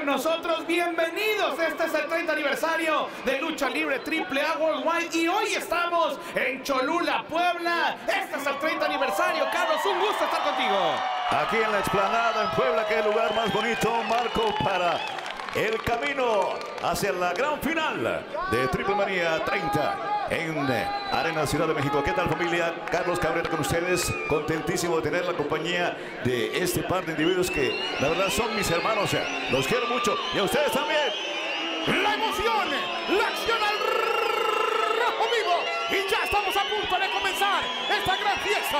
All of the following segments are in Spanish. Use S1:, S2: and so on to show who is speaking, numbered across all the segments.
S1: nosotros. Bienvenidos. Este es el 30 aniversario de Lucha Libre AAA Worldwide y hoy estamos en Cholula, Puebla. Este es el 30 aniversario. Carlos, un gusto estar contigo.
S2: Aquí en la explanada en Puebla, que es el lugar más bonito, Marco, para el camino hacia la gran final de Triple Manía 30 en Arena Ciudad de México. ¿Qué tal, familia? Carlos Cabrera con ustedes, contentísimo de tener la compañía de este par de individuos que la verdad son mis hermanos, los quiero mucho y a ustedes también.
S1: La emoción, la acción al rojo vivo y ya estamos a punto de comenzar esta gran fiesta.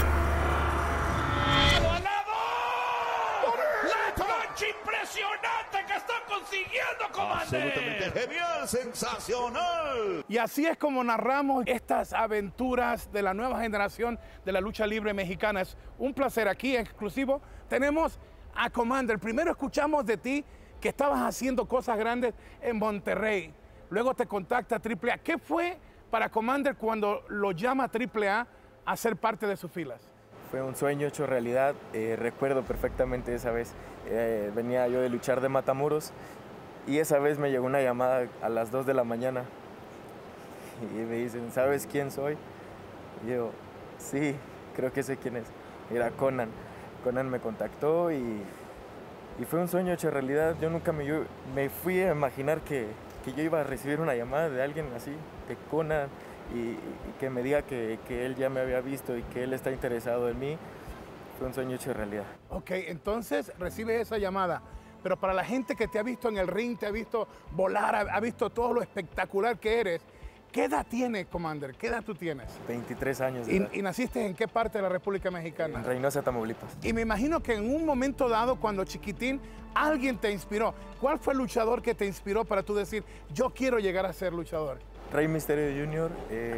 S1: Impresionante que están consiguiendo, Commander.
S2: Absolutamente genial, sensacional.
S3: Y así es como narramos estas aventuras de la nueva generación de la lucha libre mexicana. Es un placer aquí exclusivo. Tenemos a Commander. Primero escuchamos de ti que estabas haciendo cosas grandes en Monterrey. Luego te contacta AAA. ¿Qué fue para Commander cuando lo llama AAA a ser parte de sus filas?
S4: Fue un sueño hecho realidad. Recuerdo perfectamente esa vez. Venía yo de luchar de Matamoros y esa vez me llegó una llamada a las 2 de la mañana y me dicen, ¿sabes quién soy? Y yo, sí, creo que sé quién es. Era Conan. Conan me contactó y fue un sueño hecho realidad. Yo nunca me fui a imaginar que yo iba a recibir una llamada de alguien así, de Conan, y que me diga que él ya me había visto y que él está interesado en mí. Fue un sueño hecho realidad.
S3: Ok, entonces recibes esa llamada, pero para la gente que te ha visto en el ring, te ha visto volar, ha visto todo lo espectacular que eres, ¿qué edad tienes, Commander? ¿Qué edad tú tienes?
S4: 23 años de edad.
S3: ¿Y naciste en qué parte de la República Mexicana?
S4: En Reynosa, Tamaulipas.
S3: Y me imagino que en un momento dado, cuando chiquitín, alguien te inspiró. ¿Cuál fue el luchador que te inspiró para tú decir, yo quiero llegar a ser luchador?
S4: Rey Misterio Jr.,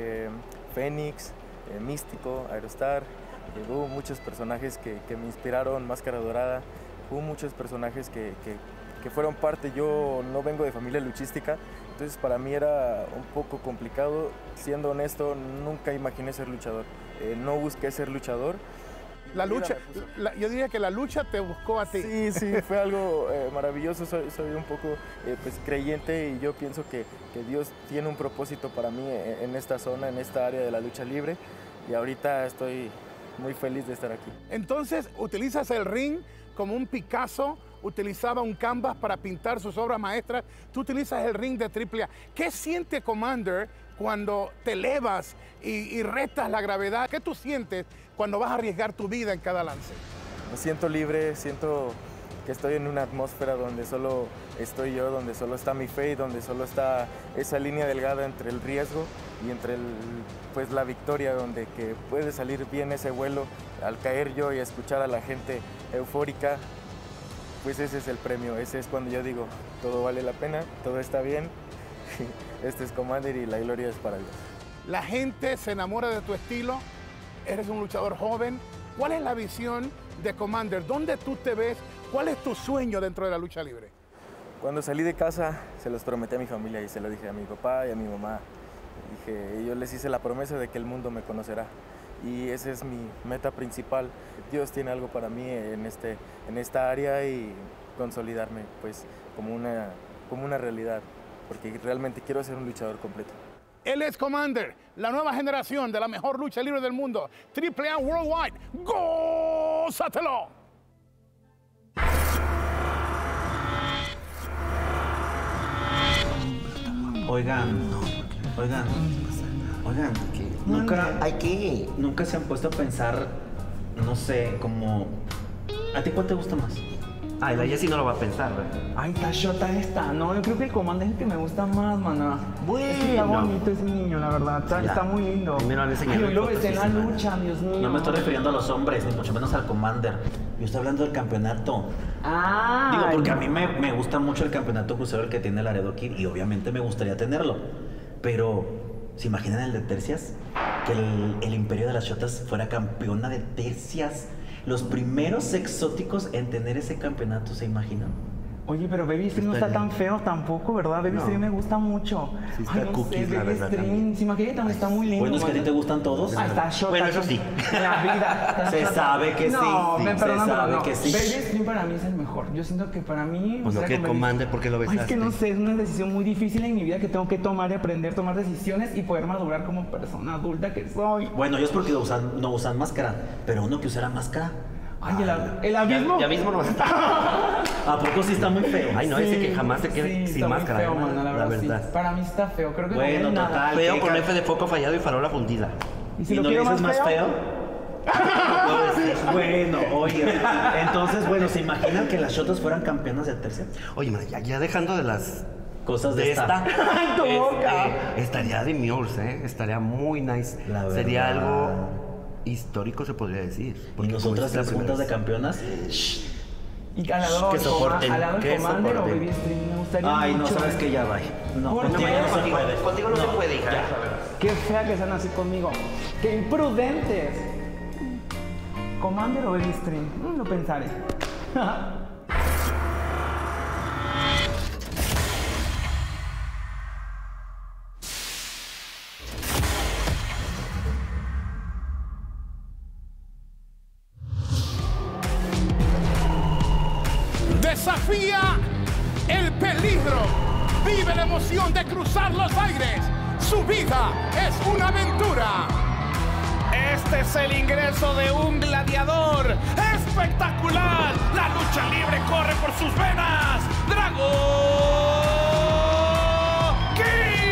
S4: Fénix, Místico, Aerostar. Hubo muchos personajes que me inspiraron, Máscara Dorada. Hubo muchos personajes que fueron parte. Yo no vengo de familia luchística, entonces para mí era un poco complicado. Siendo honesto, nunca imaginé ser luchador. No busqué ser luchador.
S3: La lucha, yo diría que la lucha te buscó a ti.
S4: Sí, sí, fue algo maravilloso. Soy un poco pues, creyente y yo pienso que Dios tiene un propósito para mí en esta zona, en esta área de la lucha libre. Y ahorita estoy muy feliz de estar aquí.
S3: Entonces, utilizas el ring como un Picasso, utilizaba un canvas para pintar sus obras maestras. Tú utilizas el ring de AAA. ¿Qué siente Commander cuando te elevas y retas la gravedad? ¿Qué tú sientes cuando vas a arriesgar tu vida en cada lance?
S4: Me siento libre, siento que estoy en una atmósfera donde solo estoy yo, donde solo está mi fe y donde solo está esa línea delgada entre el riesgo y entre pues, la victoria, donde que puede salir bien ese vuelo. Al caer yo y escuchar a la gente eufórica, pues ese es el premio. Ese es cuando yo digo, todo vale la pena, todo está bien. Este es Commander y la gloria es para Dios.
S3: La gente se enamora de tu estilo, eres un luchador joven. ¿Cuál es la visión de Commander? ¿Dónde tú te ves? ¿Cuál es tu sueño dentro de la lucha libre?
S4: Cuando salí de casa, se los prometí a mi familia y se lo dije a mi papá y a mi mamá. Yo les hice la promesa de que el mundo me conocerá. Y esa es mi meta principal. Dios tiene algo para mí en esta área y consolidarme pues, como una realidad, porque realmente quiero ser un luchador completo.
S3: Él es Commander, la nueva generación de la mejor lucha libre del mundo. AAA Worldwide, ¡gózatelo!
S5: Oigan, nunca se han puesto a pensar, no sé, como, ¿a ti cuál te gusta más?
S6: Ay, la Jessie no lo va a pensar, ¿verdad?
S7: Ay, está shota esta. No, yo creo que el Commander es el que me gusta más, maná.
S6: Bueno.
S7: Es que está bonito ese niño, la verdad. Está muy lindo.
S6: Primero le enseñé.
S7: Ay, yo lo besé en la lucha, Dios mío.
S5: No me estoy refiriendo a los hombres, ni mucho menos al Commander. Yo estoy hablando del campeonato.
S7: Ah.
S5: Digo, porque a mí me gusta mucho el campeonato crucero el que tiene Laredo Kid y obviamente me gustaría tenerlo. Pero, ¿se imaginan el de tercias? Que el Imperio de las Chotas fuera campeona de tercias. Los primeros exóticos en tener ese campeonato, ¿se imaginan?
S7: Oye, pero Baby Stream no está tan feo tampoco, ¿verdad? Baby Stream me gusta mucho.
S6: Sí, está cookies, la verdad, también.
S7: Sí, imagínate, también está muy lindo.
S5: Bueno, es que a ti te gustan todos.
S7: Ah, está Shota.
S6: Bueno, eso sí.
S7: En la vida.
S5: Se sabe que sí.
S7: No, me perdonan,
S5: se
S7: pero
S5: sabe
S7: no.
S5: que sí.
S7: Baby Stream para mí es el mejor. Yo siento que para mí...
S6: Pues no, que Commander, ¿por qué lo besaste?
S7: Ay, es que no sé, es una decisión muy difícil en mi vida que tengo que tomar y aprender a tomar decisiones y poder madurar como persona adulta que soy.
S5: Bueno, ellos porque no usan máscara, pero uno que usara máscara.
S7: Ay, el abismo.
S6: Ya mismo no está.
S5: ¿A poco sí está muy feo?
S6: Ay, no, ese que jamás se quede
S7: sí,
S6: sin
S7: está muy
S6: máscara.
S7: feo,
S6: ¿no?
S7: mano, la verdad. Sí. Para mí está feo, creo que
S5: Bueno,
S7: no tiene nada.
S5: total.
S6: Feo
S5: ¿qué
S6: con
S5: ca-
S6: F de foco fallado y farola fundida.
S7: ¿Y si
S5: ¿Y
S7: lo
S5: no
S7: quiero
S5: dices más feo? Bueno, oye, entonces, bueno, ¿se imaginan que las Shotas fueran campeonas de tercia?
S6: Oye, man, ya dejando de las
S5: Cosas de esta.
S7: Tu boca.
S6: estaría demures, estaría muy nice.
S5: La verdad.
S6: Sería algo histórico, se podría decir.
S5: Y
S6: Porque
S5: nosotras
S6: como es la
S5: tres juntas de
S6: primera
S5: campeonas.
S7: Y al lado
S6: Que soporten,
S7: al lado
S6: que
S7: del Commander o
S6: soporten.
S7: Baby Stream me gustaría
S5: Ay, no,
S7: mucho.
S5: sabes que ya va. No,
S7: ¿Por
S5: contigo
S7: qué?
S5: no se puede.
S6: Contigo no se puede, hija.
S5: ya.
S7: Qué fea que sean así conmigo. Qué imprudentes. ¿Commander o Baby Stream? Lo pensaré.
S3: Desafía el peligro. Vive la emoción de cruzar los aires. Su vida es una aventura.
S1: Este es el ingreso de un gladiador espectacular. La lucha libre corre por sus venas. Dragon King.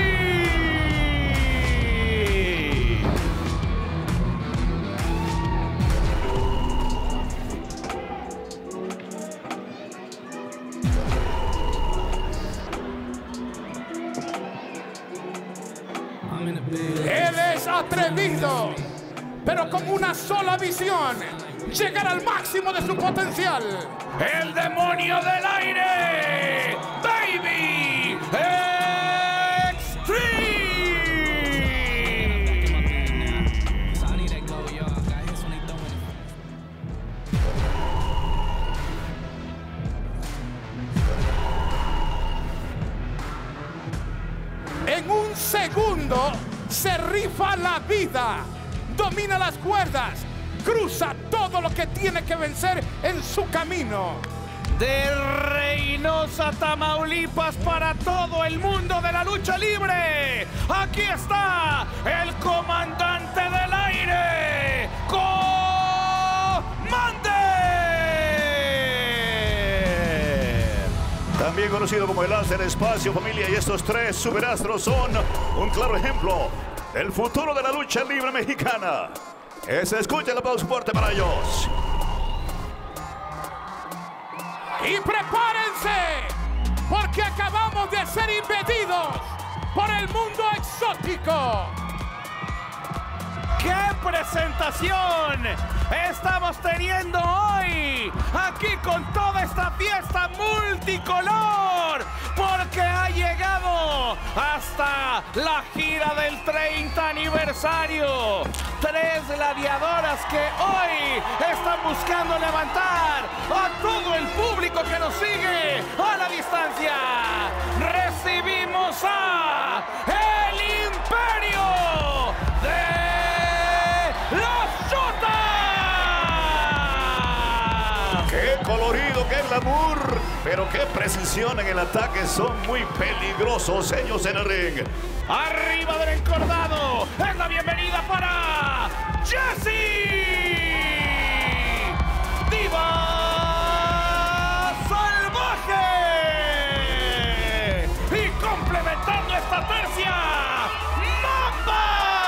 S3: Él es atrevido, pero con una sola visión: llegar al máximo de su potencial.
S1: El demonio del aire, Baby Extreme.
S3: En un segundo se rifa la vida, domina las cuerdas, cruza todo lo que tiene que vencer en su camino.
S1: De Reynosa, Tamaulipas, para todo el mundo de la lucha libre. Aquí está el comandante del aire, Commander.
S2: También conocido como el As del Espacio, familia, y estos tres superastros son un claro ejemplo del futuro de la lucha libre mexicana. Se escucha el aplauso fuerte para ellos.
S3: Y prepárense, porque acabamos de ser invadidos por el mundo exótico.
S1: ¡Qué presentación estamos teniendo hoy! Aquí con toda esta fiesta multicolor, porque ha llegado hasta la gira del 30 aniversario. Tres gladiadoras que hoy están buscando levantar a todo el público que nos sigue a la distancia. Recibimos a el Imperio de ¡Las Shotas!
S2: ¡Qué colorido, qué glamour! Pero qué precisión en el ataque, son muy peligrosos ellos en el ring.
S1: Arriba del encordado es la bienvenida para Jessie, Diva Salvaje. Y complementando esta tercia, Mamba.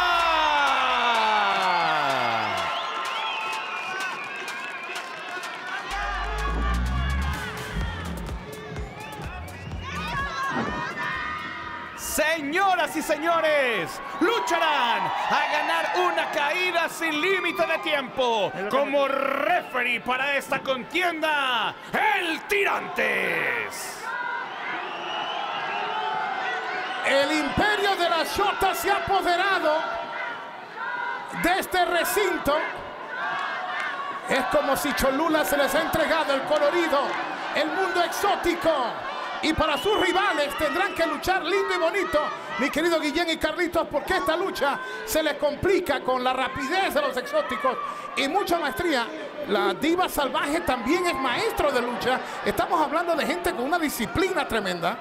S1: Señoras y señores, lucharán a ganar una caída sin límite de tiempo. Como referee para esta contienda, el Tirantes.
S3: El Imperio de las Shotas se ha apoderado de este recinto. Es como si Cholula se les ha entregado el colorido el mundo exótico. Y para sus rivales tendrán que luchar lindo y bonito, mi querido Guillén y Carlitos, porque esta lucha se les complica con la rapidez de los exóticos y mucha maestría. La Diva Salvaje también es maestro de lucha. Estamos hablando de gente con una disciplina tremenda.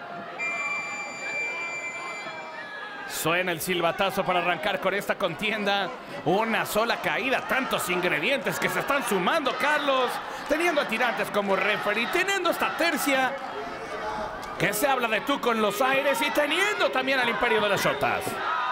S1: Suena el silbatazo para arrancar con esta contienda. Una sola caída, tantos ingredientes que se están sumando, Carlos. Teniendo a tirantes como referee, teniendo esta tercia que se habla de tú con los aires y teniendo también al Imperio de las Shotas.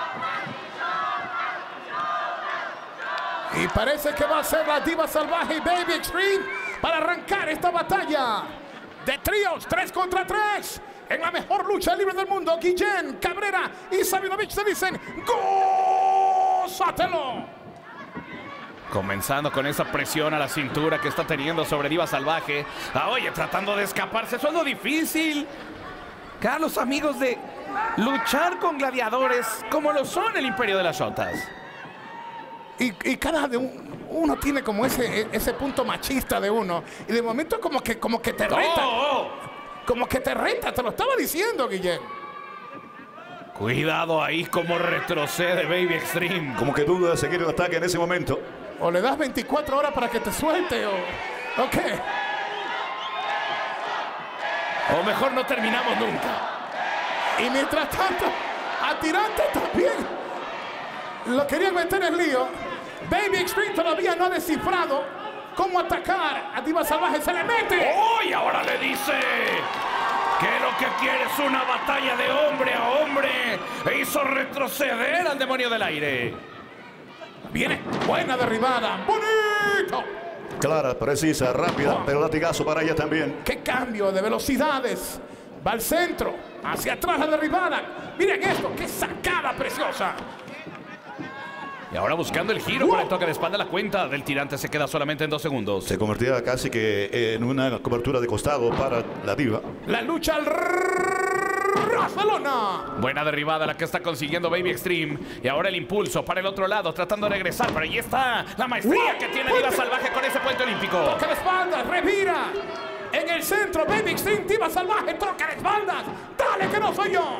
S3: Y parece que va a ser la Diva Salvaje y Baby Extreme para arrancar esta batalla de tríos 3 contra 3. En la mejor lucha libre del mundo, Guillén, Cabrera y Sabinovich se dicen ¡gózatelo!
S1: Comenzando con esa presión a la cintura que está teniendo sobre Diva Salvaje. Oye, tratando de escaparse, eso es lo difícil. Carlos, amigos, de luchar con gladiadores como lo son el Imperio de las Shotas.
S3: Y cada uno tiene como ese punto machista de uno. Y de momento como que te reta. Como que te reta, te lo estaba diciendo, Guillén.
S1: Cuidado ahí como retrocede Baby Extreme.
S2: Como que duda de seguir el ataque en ese momento.
S3: O le das 24 horas para que te suelte o qué.
S1: O mejor no terminamos nunca.
S3: Y mientras tanto, a Tirante también lo querían meter en lío. Baby Extreme todavía no ha descifrado cómo atacar a Diva Salvaje. Se le mete.
S1: ¡Oh! Y ahora le dice que lo que quiere es una batalla de hombre a hombre. E hizo retroceder al demonio del aire.
S3: Viene buena derribada. ¡Bonito!
S2: Clara, precisa, rápida, pero latigazo para ella también.
S3: ¡Qué cambio de velocidades! Va al centro, hacia atrás la derribada. Miren esto, qué sacada preciosa.
S1: Y ahora buscando el giro para el toque de espalda. La cuenta del tirante se queda solamente en 2 segundos.
S2: Se convertía casi que en una cobertura de costado para la Diva.
S3: La lucha al Barcelona.
S1: Buena derribada la que está consiguiendo Baby Extreme. Y ahora el impulso para el otro lado, tratando de regresar. Pero ahí está la maestría que tiene Diva Salvaje con ese puente olímpico.
S3: Toca de espaldas, revira. En el centro, Baby Extreme, Diva Salvaje, toca de espaldas. Dale que no soy yo.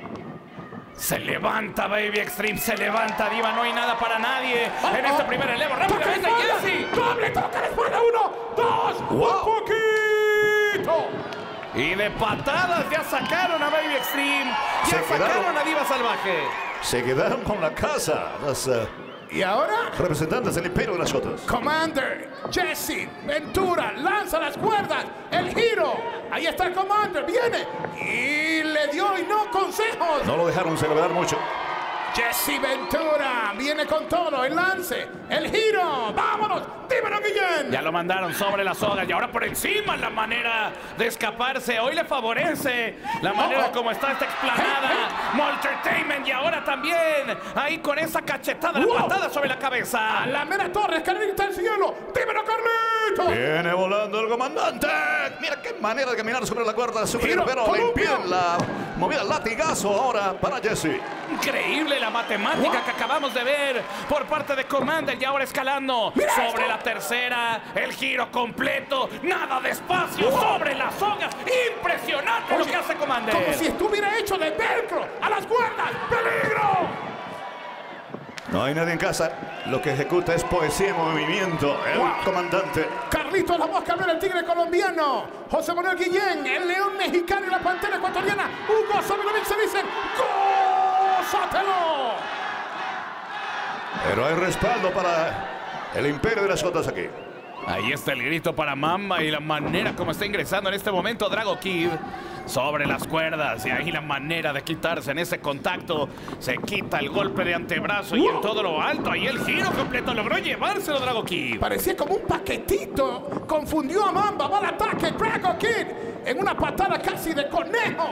S1: Se levanta Baby Extreme, se levanta Diva, no hay nada para nadie en este primer relevo. Rápidamente Jesse.
S3: Doble toca de espalda, 1, 2,
S2: Wow.
S3: un poquito.
S1: Y de patadas ya sacaron a Baby Extreme, ya
S2: Se quedaron.
S1: sacaron a Diva Salvaje.
S2: Se quedaron con la casa las
S3: Y ahora,
S2: representantes del Imperio de las Shotas.
S3: Commander, Jesse, Ventura, lanza las cuerdas, el giro. Ahí está el Commander, viene y le dio y no consejos.
S2: No lo dejaron celebrar mucho.
S3: Jesse Ventura viene con todo, el lance, el giro. ¡Vámonos! ¡Dímelo, Guillén!
S1: Ya lo mandaron sobre las sogas y ahora por encima la manera de escaparse. Hoy le favorece la manera como está esta explanada. Moltertainment y ahora también ahí con esa cachetada, la patada sobre la cabeza.
S3: A la mera torre, Carlita del cielo. ¡Dímelo, Carlito!
S2: Viene volando el comandante. Mira qué manera de caminar sobre la cuerda superior,
S3: Giro,
S2: pero le
S3: Columbia.
S2: impiden la movida latigazo ahora para Jesse.
S1: Increíble la matemática que acabamos de ver por parte de Commander y ahora escalando sobre la tercera, el giro completo, nada de espacio sobre las sogas. Impresionante lo que hace Commander.
S3: Como si estuviera hecho de velcro a las cuerdas. ¡Peligro!
S2: No hay nadie en casa. Lo que ejecuta es poesía en movimiento. El comandante.
S3: Carlitos La Voz Cabrera, el tigre colombiano. José Manuel Guillén, el león mexicano y la pantera ecuatoriana. Hugo Sabinovich se dicen ¡gózatelo!
S2: Pero hay respaldo para el Imperio de las Shotas aquí.
S1: Ahí está el grito para Mamba y la manera como está ingresando en este momento Drago Kid sobre las cuerdas. Y ahí la manera de quitarse en ese contacto. Se quita el golpe de antebrazo y en todo lo alto. Ahí el giro completo logró llevárselo Drago Kid.
S3: Parecía como un paquetito. Confundió a Mamba. Va al ataque. Drago Kid en una patada casi de conejo.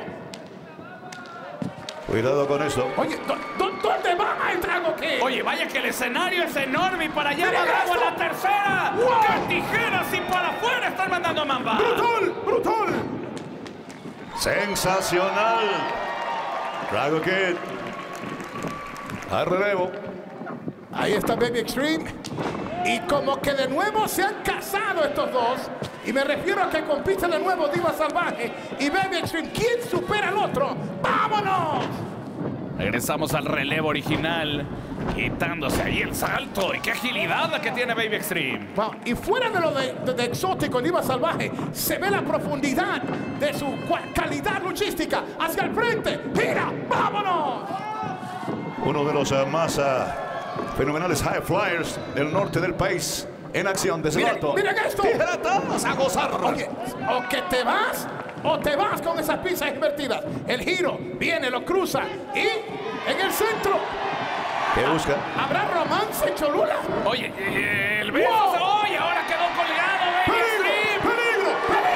S2: Cuidado con eso.
S3: Oye, ¿dónde va el Drago Kid?
S1: Oye, vaya que el escenario es enorme y para allá
S3: Mira
S1: va Drago
S3: esto.
S1: a la tercera.
S3: ¡Wow!
S1: ¡Qué tijeras! Y para afuera están mandando a Mamba.
S3: ¡Brutal! ¡Brutal!
S2: Sensacional. Drago Kid. Al relevo.
S3: Ahí está Baby Extreme. Y como que de nuevo se han casado estos dos. Y me refiero a que compite de nuevo Diva Salvaje y Baby Extreme. ¿Quién supera al otro? ¡Vámonos!
S1: Regresamos al relevo original, quitándose ahí el salto. Y qué agilidad la que tiene Baby Extreme.
S3: Wow. Y fuera de lo de exótico, Diva Salvaje, se ve la profundidad de su calidad luchística. Hacia el frente. ¡Gira! ¡Vámonos!
S2: Uno de los más fenomenales high flyers del norte del país. En acción desde el alto.
S3: ¡Miren esto!
S2: ¡Tijeretadas a gozar!
S3: Oye, o que te vas, o te vas con esas pizzas invertidas. El giro, viene, lo cruza. Y en el centro.
S2: ¿Qué busca?
S3: ¿Habrá romance en Cholula?
S1: Oye, el beso.
S3: ¡Wow!
S1: ¡Oye, ahora quedó colgado Baby Extreme!
S3: ¡Peligro!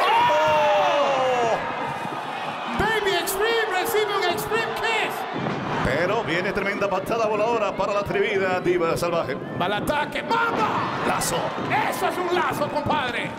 S3: ¡Peligro! Baby Extreme recibe un Extreme Kiss.
S2: Pero viene tremenda patada voladora para la atrevida Diva Salvaje.
S3: Va al ataque. ¡Mamba!
S2: Lazo.
S3: Eso es un lazo, compadre.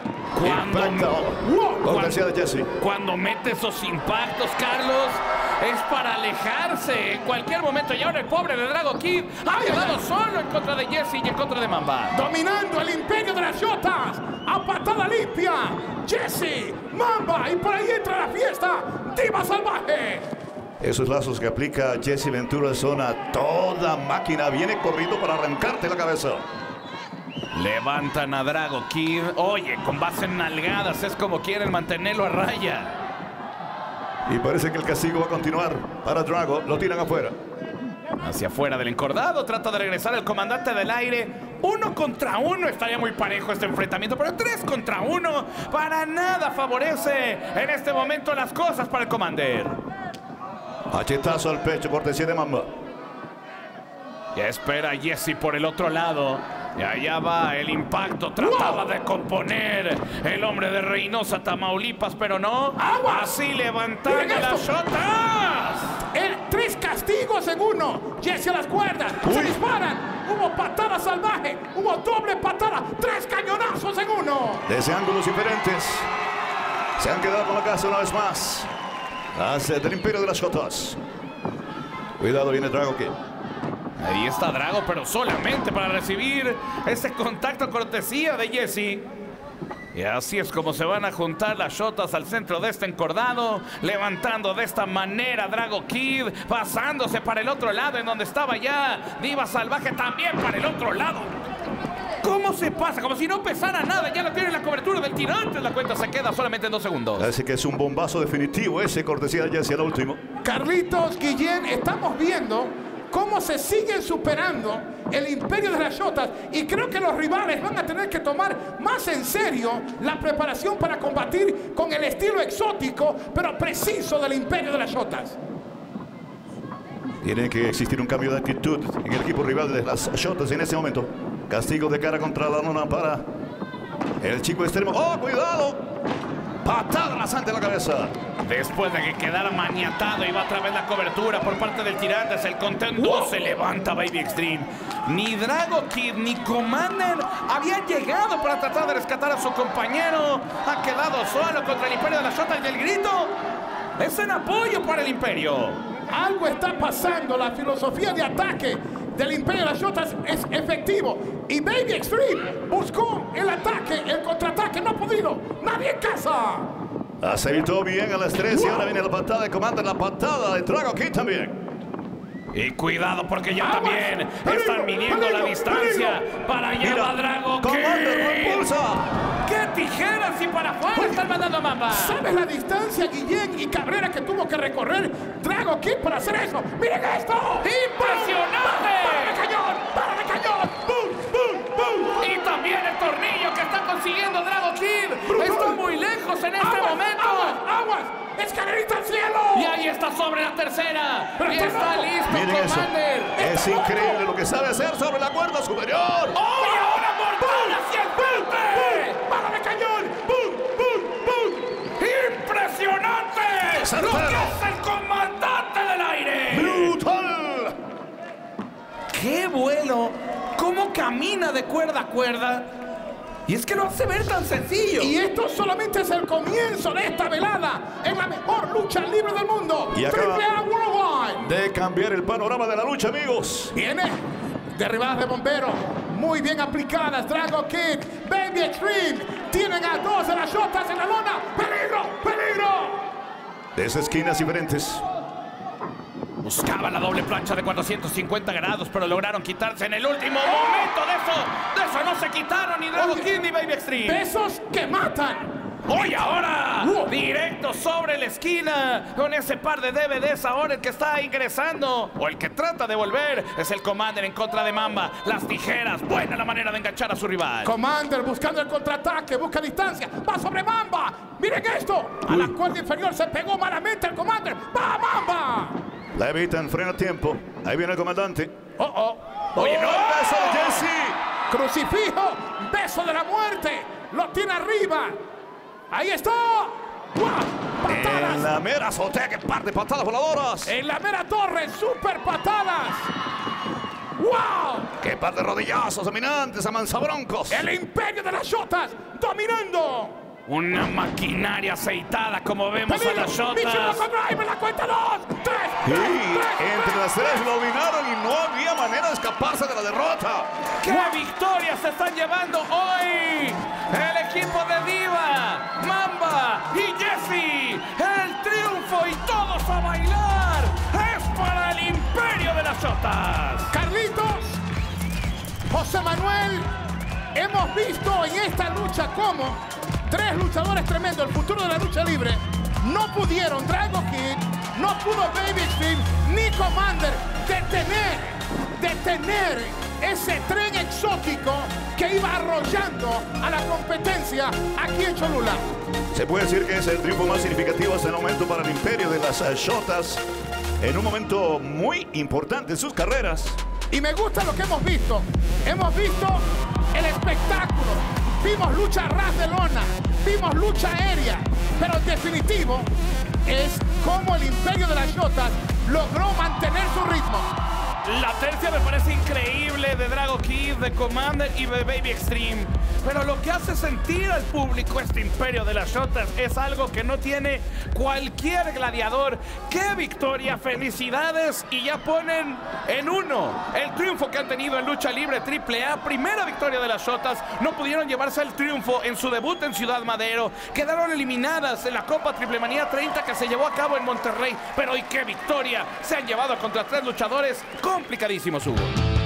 S2: Cortesía de Jesse.
S1: Cuando mete esos impactos, Carlos, es para alejarse en cualquier momento. Y ahora el pobre de Drago Kid ha quedado solo en contra de Jesse y en contra de Mamba.
S3: Dominando el imperio de las Shotas. A patada limpia. Jesse, Mamba. Y por ahí entra la fiesta. Diva Salvaje.
S2: Esos lazos que aplica Jesse Ventura son a toda máquina. Viene corriendo para arrancarte la cabeza.
S1: Levantan a Drago Kid. Oye, con base en nalgadas es como quieren mantenerlo a raya.
S2: Y parece que el castigo va a continuar para Drago. Lo tiran afuera.
S1: Hacia afuera del encordado. Trata de regresar el comandante del aire. 1 contra 1. Estaría muy parejo este enfrentamiento. Pero 3 contra 1 para nada favorece en este momento las cosas para el Commander.
S2: Hachetazo al pecho, cortesía de Mamba.
S1: Ya espera Jesse por el otro lado. Y allá va el impacto. Trataba de componer el hombre de Reynosa, Tamaulipas, pero no. Así levantando las shotas.
S3: 3 castigos en 1. Jesse a las cuerdas. Se disparan. Hubo patada salvaje. Hubo doble patada. 3 cañonazos en 1.
S2: Desde ángulos diferentes. Se han quedado con la casa una vez más. Hace del imperio de las Shotas. Cuidado, viene Drago Kid.
S1: Ahí está Drago, pero solamente para recibir ese contacto cortesía de Jesse. Y así es como se van a juntar las Shotas al centro de este encordado, levantando de esta manera Drago Kid, pasándose para el otro lado en donde estaba ya Diva Salvaje, también para el otro lado. ¿Cómo se pasa? Como si no pesara nada. Ya lo tiene la cobertura del tirante. La cuenta se queda solamente en 2 segundos.
S2: Así que es un bombazo definitivo ese, cortesía de Jesse al último.
S3: Carlitos, Guillén, estamos viendo cómo se siguen superando el imperio de las Shotas. Y creo que los rivales van a tener que tomar más en serio la preparación para combatir con el estilo exótico, pero preciso del imperio de las Shotas.
S2: Tiene que existir un cambio de actitud en el equipo rival de las Shotas en este momento. Castigo de cara contra la lona para el chico extremo. ¡Oh, cuidado! Patada rasante en la cabeza.
S1: Después de que quedara maniatado y va a través de la cobertura por parte del Tirantes, el contendo se levanta Baby Extreme. Ni Drago Kid ni Commander habían llegado para tratar de rescatar a su compañero. Ha quedado solo contra el imperio de las Shotas y el grito es en apoyo para el imperio.
S3: Algo está pasando. La filosofía de ataque del imperio de las Shotas es efectivo. Y Baby Extreme buscó el ataque, el contraataque, no ha podido. Nadie en casa.
S2: Aceitó bien a las 3 y ahora viene la patada de Commander, la patada de Drago Kid también.
S1: Y cuidado porque ya también están midiendo la distancia para llevar a Drago Kid.
S2: Commander lo impulsa.
S1: ¡Qué tijeras! Y para afuera están mandando a Mamba.
S3: ¿Sabes la distancia, Guillén y Cabrera, que tuvo que recorrer Drago Kid para hacer eso? ¡Miren esto!
S1: ¡Impresionante!
S3: ¡Bala de cañón! ¡Bala de cañón! ¡Bum, bum, bum!
S1: Y también el tornillo que está consiguiendo Drago Kid.
S3: Brutal.
S1: Está muy lejos en este momento.
S3: ¡Aguas! ¡Escalerita al cielo!
S1: Y ahí está sobre la tercera. Y está listo
S2: Miren eso.
S1: Commander.
S2: Es increíble lo que sabe hacer sobre la cuerda superior.
S1: ¡Oh, y ahora mortal hacia el frente!
S3: ¡Bala de cañón! ¡Bum, bum, bum!
S1: ¡Impresionante!
S2: Certero.
S1: ¡Lo que es el comandante del aire!
S2: ¡Brutal!
S1: ¡Qué vuelo! ¿Cómo camina de cuerda a cuerda? Y es que lo hace ver tan sencillo.
S3: Y esto solamente es el comienzo de esta velada en la mejor lucha libre del mundo.
S2: Y acaba
S3: AAA Worldwide.
S2: de cambiar el panorama de la lucha, amigos.
S3: Viene derribadas de bombero. muy bien aplicadas. Dragon Kid, Baby Extreme, tienen a dos de las Shotas en la lona. ¡Peligro! ¡Peligro!
S2: Desde esquinas diferentes.
S1: Buscaban la doble plancha de 450 grados, pero lograron quitarse en el último momento. De eso no se quitaron ni Dragon Kid ni Baby Extreme.
S3: Besos que matan.
S1: Hoy ahora, directo sobre la esquina, con ese par de DVDs. Ahora el que está ingresando, o el que trata de volver, es el Commander en contra de Mamba. Las tijeras, buena la manera de enganchar a su rival.
S3: Commander buscando el contraataque, busca distancia, va sobre Mamba. Miren esto, a la cuerda inferior se pegó malamente el Commander. ¡Va Mamba!
S2: La evitan, frena a tiempo. Ahí viene el comandante.
S1: Oye, no.
S2: Beso de Jesse.
S3: Crucifijo, beso de la muerte, lo tiene arriba. Ahí está. ¡Patadas!
S2: En la mera azotea, que par de patadas voladoras.
S3: En la mera torre, super patadas. ¡Wow!
S2: ¡Qué par de rodillazos dominantes a manzabroncos!
S3: El imperio de las Shotas dominando.
S1: Una maquinaria aceitada, como vemos a las Shotas.
S3: ¡Me la cuenta 2, 3!
S2: Sí, entre las tres lo dominaron y no había manera de escaparse de la derrota.
S1: ¡Qué victorias se están llevando hoy! El equipo de Diva, Mamba y Jesse. El triunfo y todos a bailar. Es para el imperio de las Shotas.
S3: Carlitos, José Manuel, hemos visto en esta lucha cómo tres luchadores tremendos, el futuro de la lucha libre, no pudieron, Dragon Kid, no pudo Baby Extreme ni Commander detener ese tren exótico que iba arrollando a la competencia aquí en Cholula.
S2: Se puede decir que es el triunfo más significativo hasta el momento para el imperio de las Shotas, en un momento muy importante en sus carreras.
S3: Y me gusta lo que hemos visto. Hemos visto el espectáculo. Vimos lucha a ras de lona. Vimos lucha aérea. Pero en definitivo es como el imperio de las Shotas logró mantener su ritmo.
S1: La tercia me parece increíble de Dragon Kid, de Commander y de Baby Extreme. Pero lo que hace sentir al público este imperio de las Shotas es algo que no tiene cualquier gladiador. ¡Qué victoria! ¡Felicidades! Y ya ponen en uno el triunfo que han tenido en lucha libre AAA. Primera victoria de las Shotas. No pudieron llevarse el triunfo en su debut en Ciudad Madero. Quedaron eliminadas en la Copa Triple Manía 30 que se llevó a cabo en Monterrey. Pero ¡y qué victoria! Se han llevado contra tres luchadores complicadísimos, Hugo.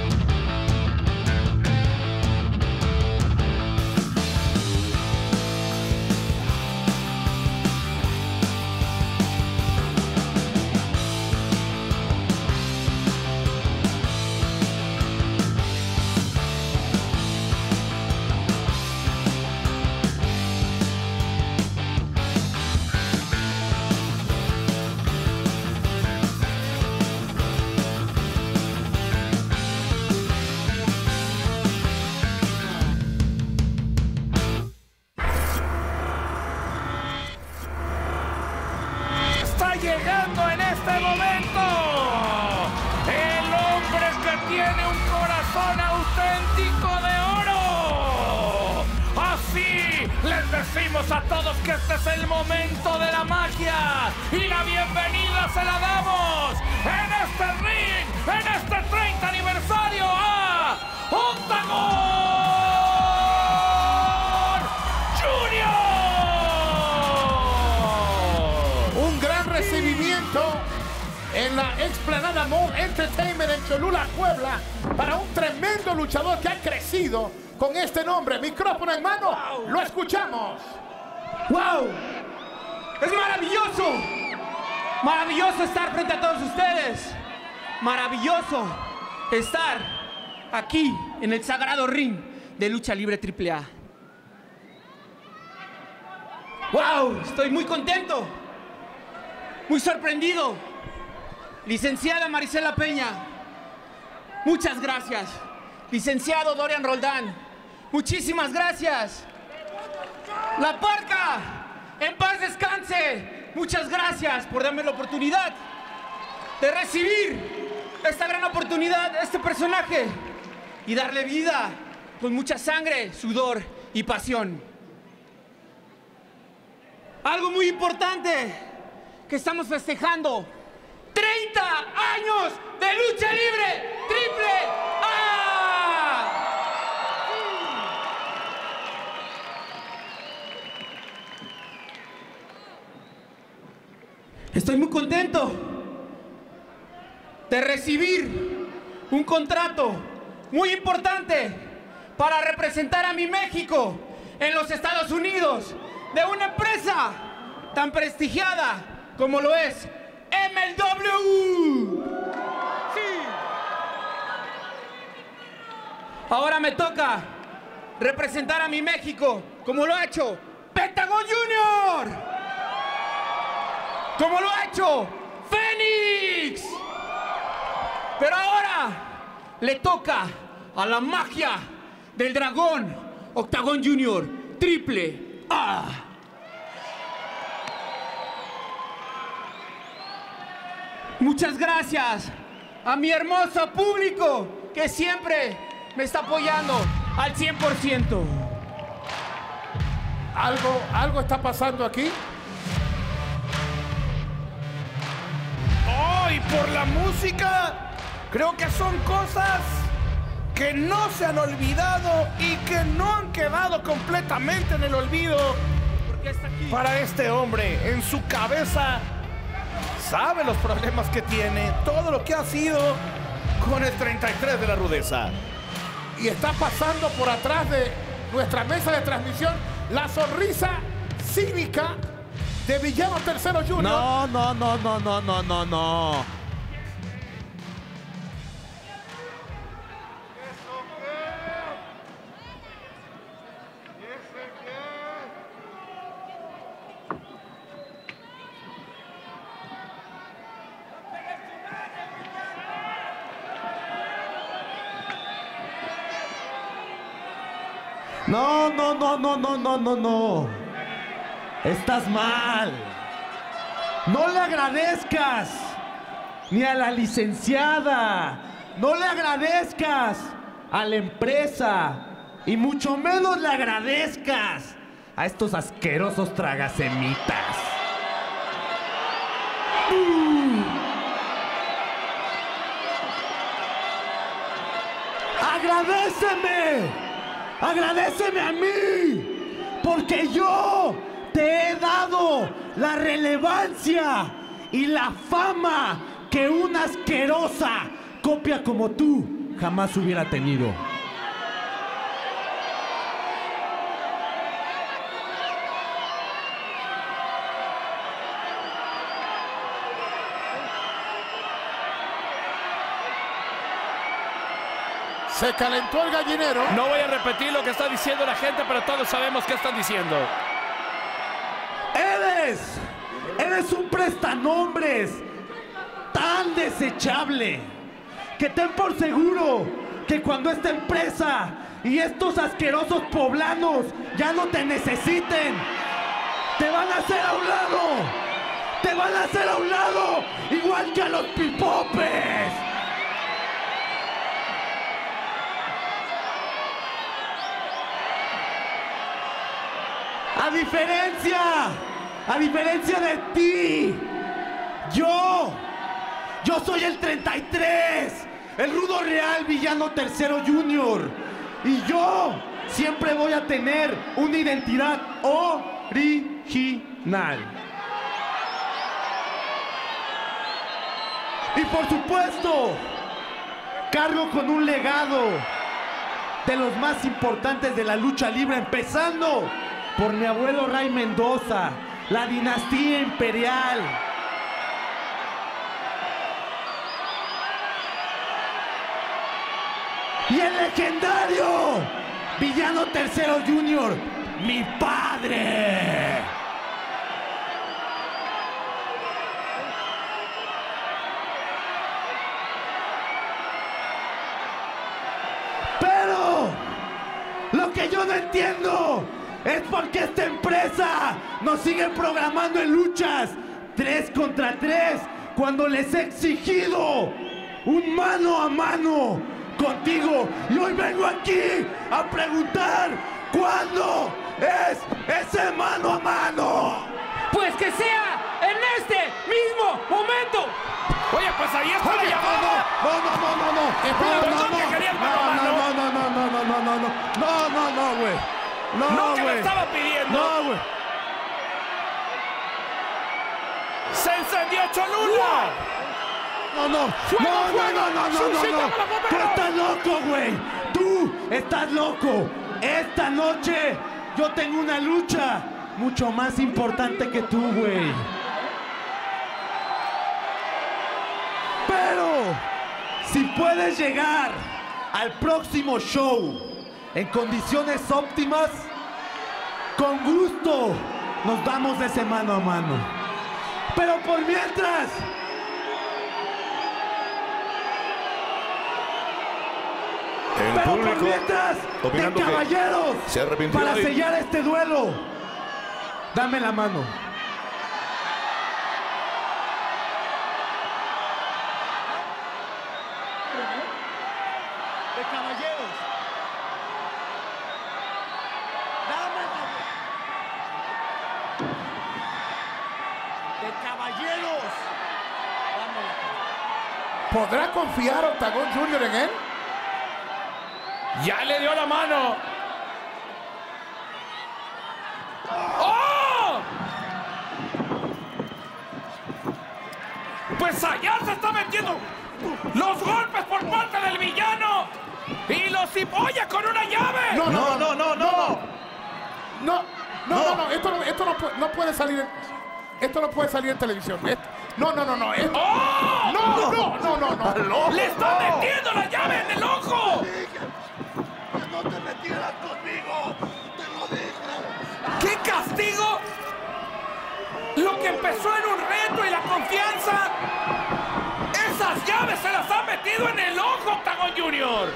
S1: Llegando en este momento el hombre que tiene un corazón auténtico de oro. Así les decimos a todos que este es el momento de la magia y la bienvenida se la damos en este ring, en este 30 aniversario a Octagon Junior.
S3: Recibimiento en la explanada Mall Entertainment en Cholula, Puebla, para un tremendo luchador que ha crecido con este nombre. Micrófono en mano, lo escuchamos.
S8: ¡Wow! ¡Es maravilloso! Maravilloso estar frente a todos ustedes. Maravilloso estar aquí en el sagrado ring de lucha libre AAA. ¡Wow! Estoy muy contento. Muy sorprendido. Licenciada Marisela Peña, muchas gracias. Licenciado Dorian Roldán, muchísimas gracias. La Parca, en paz descanse. Muchas gracias por darme la oportunidad de recibir esta gran oportunidad, este personaje, y darle vida con mucha sangre, sudor y pasión. Algo muy importante que estamos festejando: 30 años de lucha libre AAA. Estoy muy contento de recibir un contrato muy importante para representar a mi México en los Estados Unidos de una empresa tan prestigiada como lo es MLW. Sí. Ahora me toca representar a mi México como lo ha hecho Pentagon Junior, como lo ha hecho Fénix. Pero ahora le toca a la magia del dragón Octagon Junior Triple A. Muchas gracias a mi hermoso público que siempre me está apoyando al 100%.
S3: ¿Algo está pasando aquí?
S1: ¡Oh! Y por la música, creo que son cosas que no se han olvidado y que no han quedado completamente en el olvido.
S8: Porque está aquí.
S1: Para este hombre, en su cabeza, sabe los problemas que tiene, todo lo que ha sido con el 33 de la rudeza.
S3: Y está pasando por atrás de nuestra mesa de transmisión la sonrisa cínica de Villano Tercero Junior.
S9: No. No. Estás mal. No le agradezcas ni a la licenciada. No le agradezcas a la empresa. Y mucho menos le agradezcas a estos asquerosos tragasemitas. ¡Agradéceme a mí! Porque yo te he dado la relevancia y la fama que una asquerosa copia como tú jamás hubiera tenido.
S3: Se calentó el gallinero.
S1: No voy a repetir lo que está diciendo la gente, pero todos sabemos qué están diciendo.
S9: Eres un prestanombres tan desechable que ten por seguro que cuando esta empresa y estos asquerosos poblanos ya no te necesiten, te van a hacer a un lado. Te van a hacer a un lado, igual que a los pipopes. A diferencia de ti, yo soy el 33, el rudo real Villano Tercero Junior, y yo siempre voy a tener una identidad original. Y por supuesto, cargo con un legado de los más importantes de la lucha libre, empezando por mi abuelo Ray Mendoza, la dinastía imperial. Y el legendario Villano Tercero Junior, mi padre. Pero lo que yo no entiendo es porque esta empresa nos sigue programando en luchas 3 contra 3 cuando les he exigido un mano a mano contigo. Y hoy vengo aquí a preguntar ¿cuándo es ese mano a mano?
S8: Pues que sea en este mismo momento.
S1: Oye, pues ahí está la llamada.
S9: No.
S1: Espera, perdón, que quería el mano a mano.
S9: No, güey.
S1: No, que me estaba pidiendo.
S9: No, güey.
S1: ¡Se encendió Cholula!
S9: No, no, no. Tú estás loco, güey. Tú estás loco. Esta noche yo tengo una lucha mucho más importante que tú, güey. Pero si puedes llegar al próximo show en condiciones óptimas, con gusto nos damos ese mano a mano. Pero por mientras,
S2: El público opinando
S9: de caballeros,
S2: que se arrepintió
S9: para
S2: de-
S9: sellar este duelo, dame la mano. De caballeros, dame la mano. De caballeros, dame la mano.
S3: ¿Podrá confiar Octagon Junior en él?
S1: ¡Ya le dio la mano! ¡Oh! Pues allá se está metiendo los golpes por parte del villano. Y los oye con una llave.
S3: Esto no puede salir. Esto no puede salir en televisión. No.
S1: ¡Oh!
S3: No.
S1: ¡Le está metiendo la llave en el ojo!
S9: No te metieras conmigo, te lo dije.
S1: ¡Qué castigo! Lo que empezó en un reto y la confianza, esas llaves se las ha metido en el ojo Octagon Junior.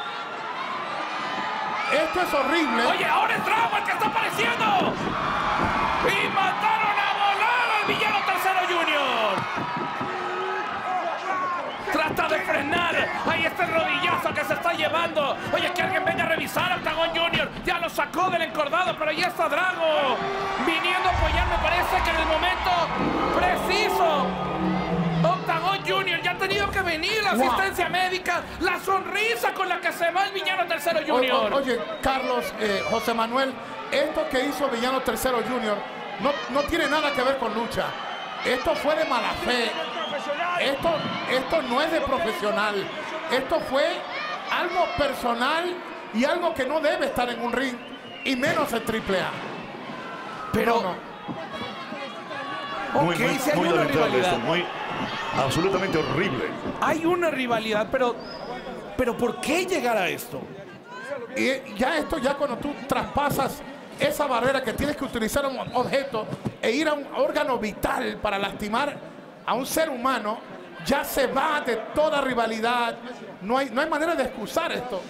S3: Esto es horrible.
S1: Oye, ahora es Drago el que está apareciendo. Y mataron a volar al villano Tercero Junior. Trata de frenar. Ahí está el rodillazo que se está llevando. Oye, que alguien venga a revisar a Octagon Junior. Ya lo sacó del encordado, pero ahí está Drago. Viniendo a apoyar, me parece que en el momento preciso. Octagon Junior ya ha tenido que venir la asistencia médica. La sonrisa con la que se va el villano Tercero Junior.
S3: Oye, Carlos, José Manuel, esto que hizo Villano Tercero Junior no tiene nada que ver con lucha. Esto fue de mala fe. Esto no es de profesional. Esto fue algo personal y algo que no debe estar en un ring, y menos en AAA.
S1: Pero
S2: Muy
S1: si hay una
S2: lamentable
S1: rivalidad.
S2: esto, muy absolutamente horrible.
S1: Hay una rivalidad, pero ¿por qué llegar a esto?
S3: Y ya cuando tú traspasas esa barrera que tienes que utilizar un objeto e ir a un órgano vital para lastimar a un ser humano, ya se va de toda rivalidad. No hay manera de excusar esto.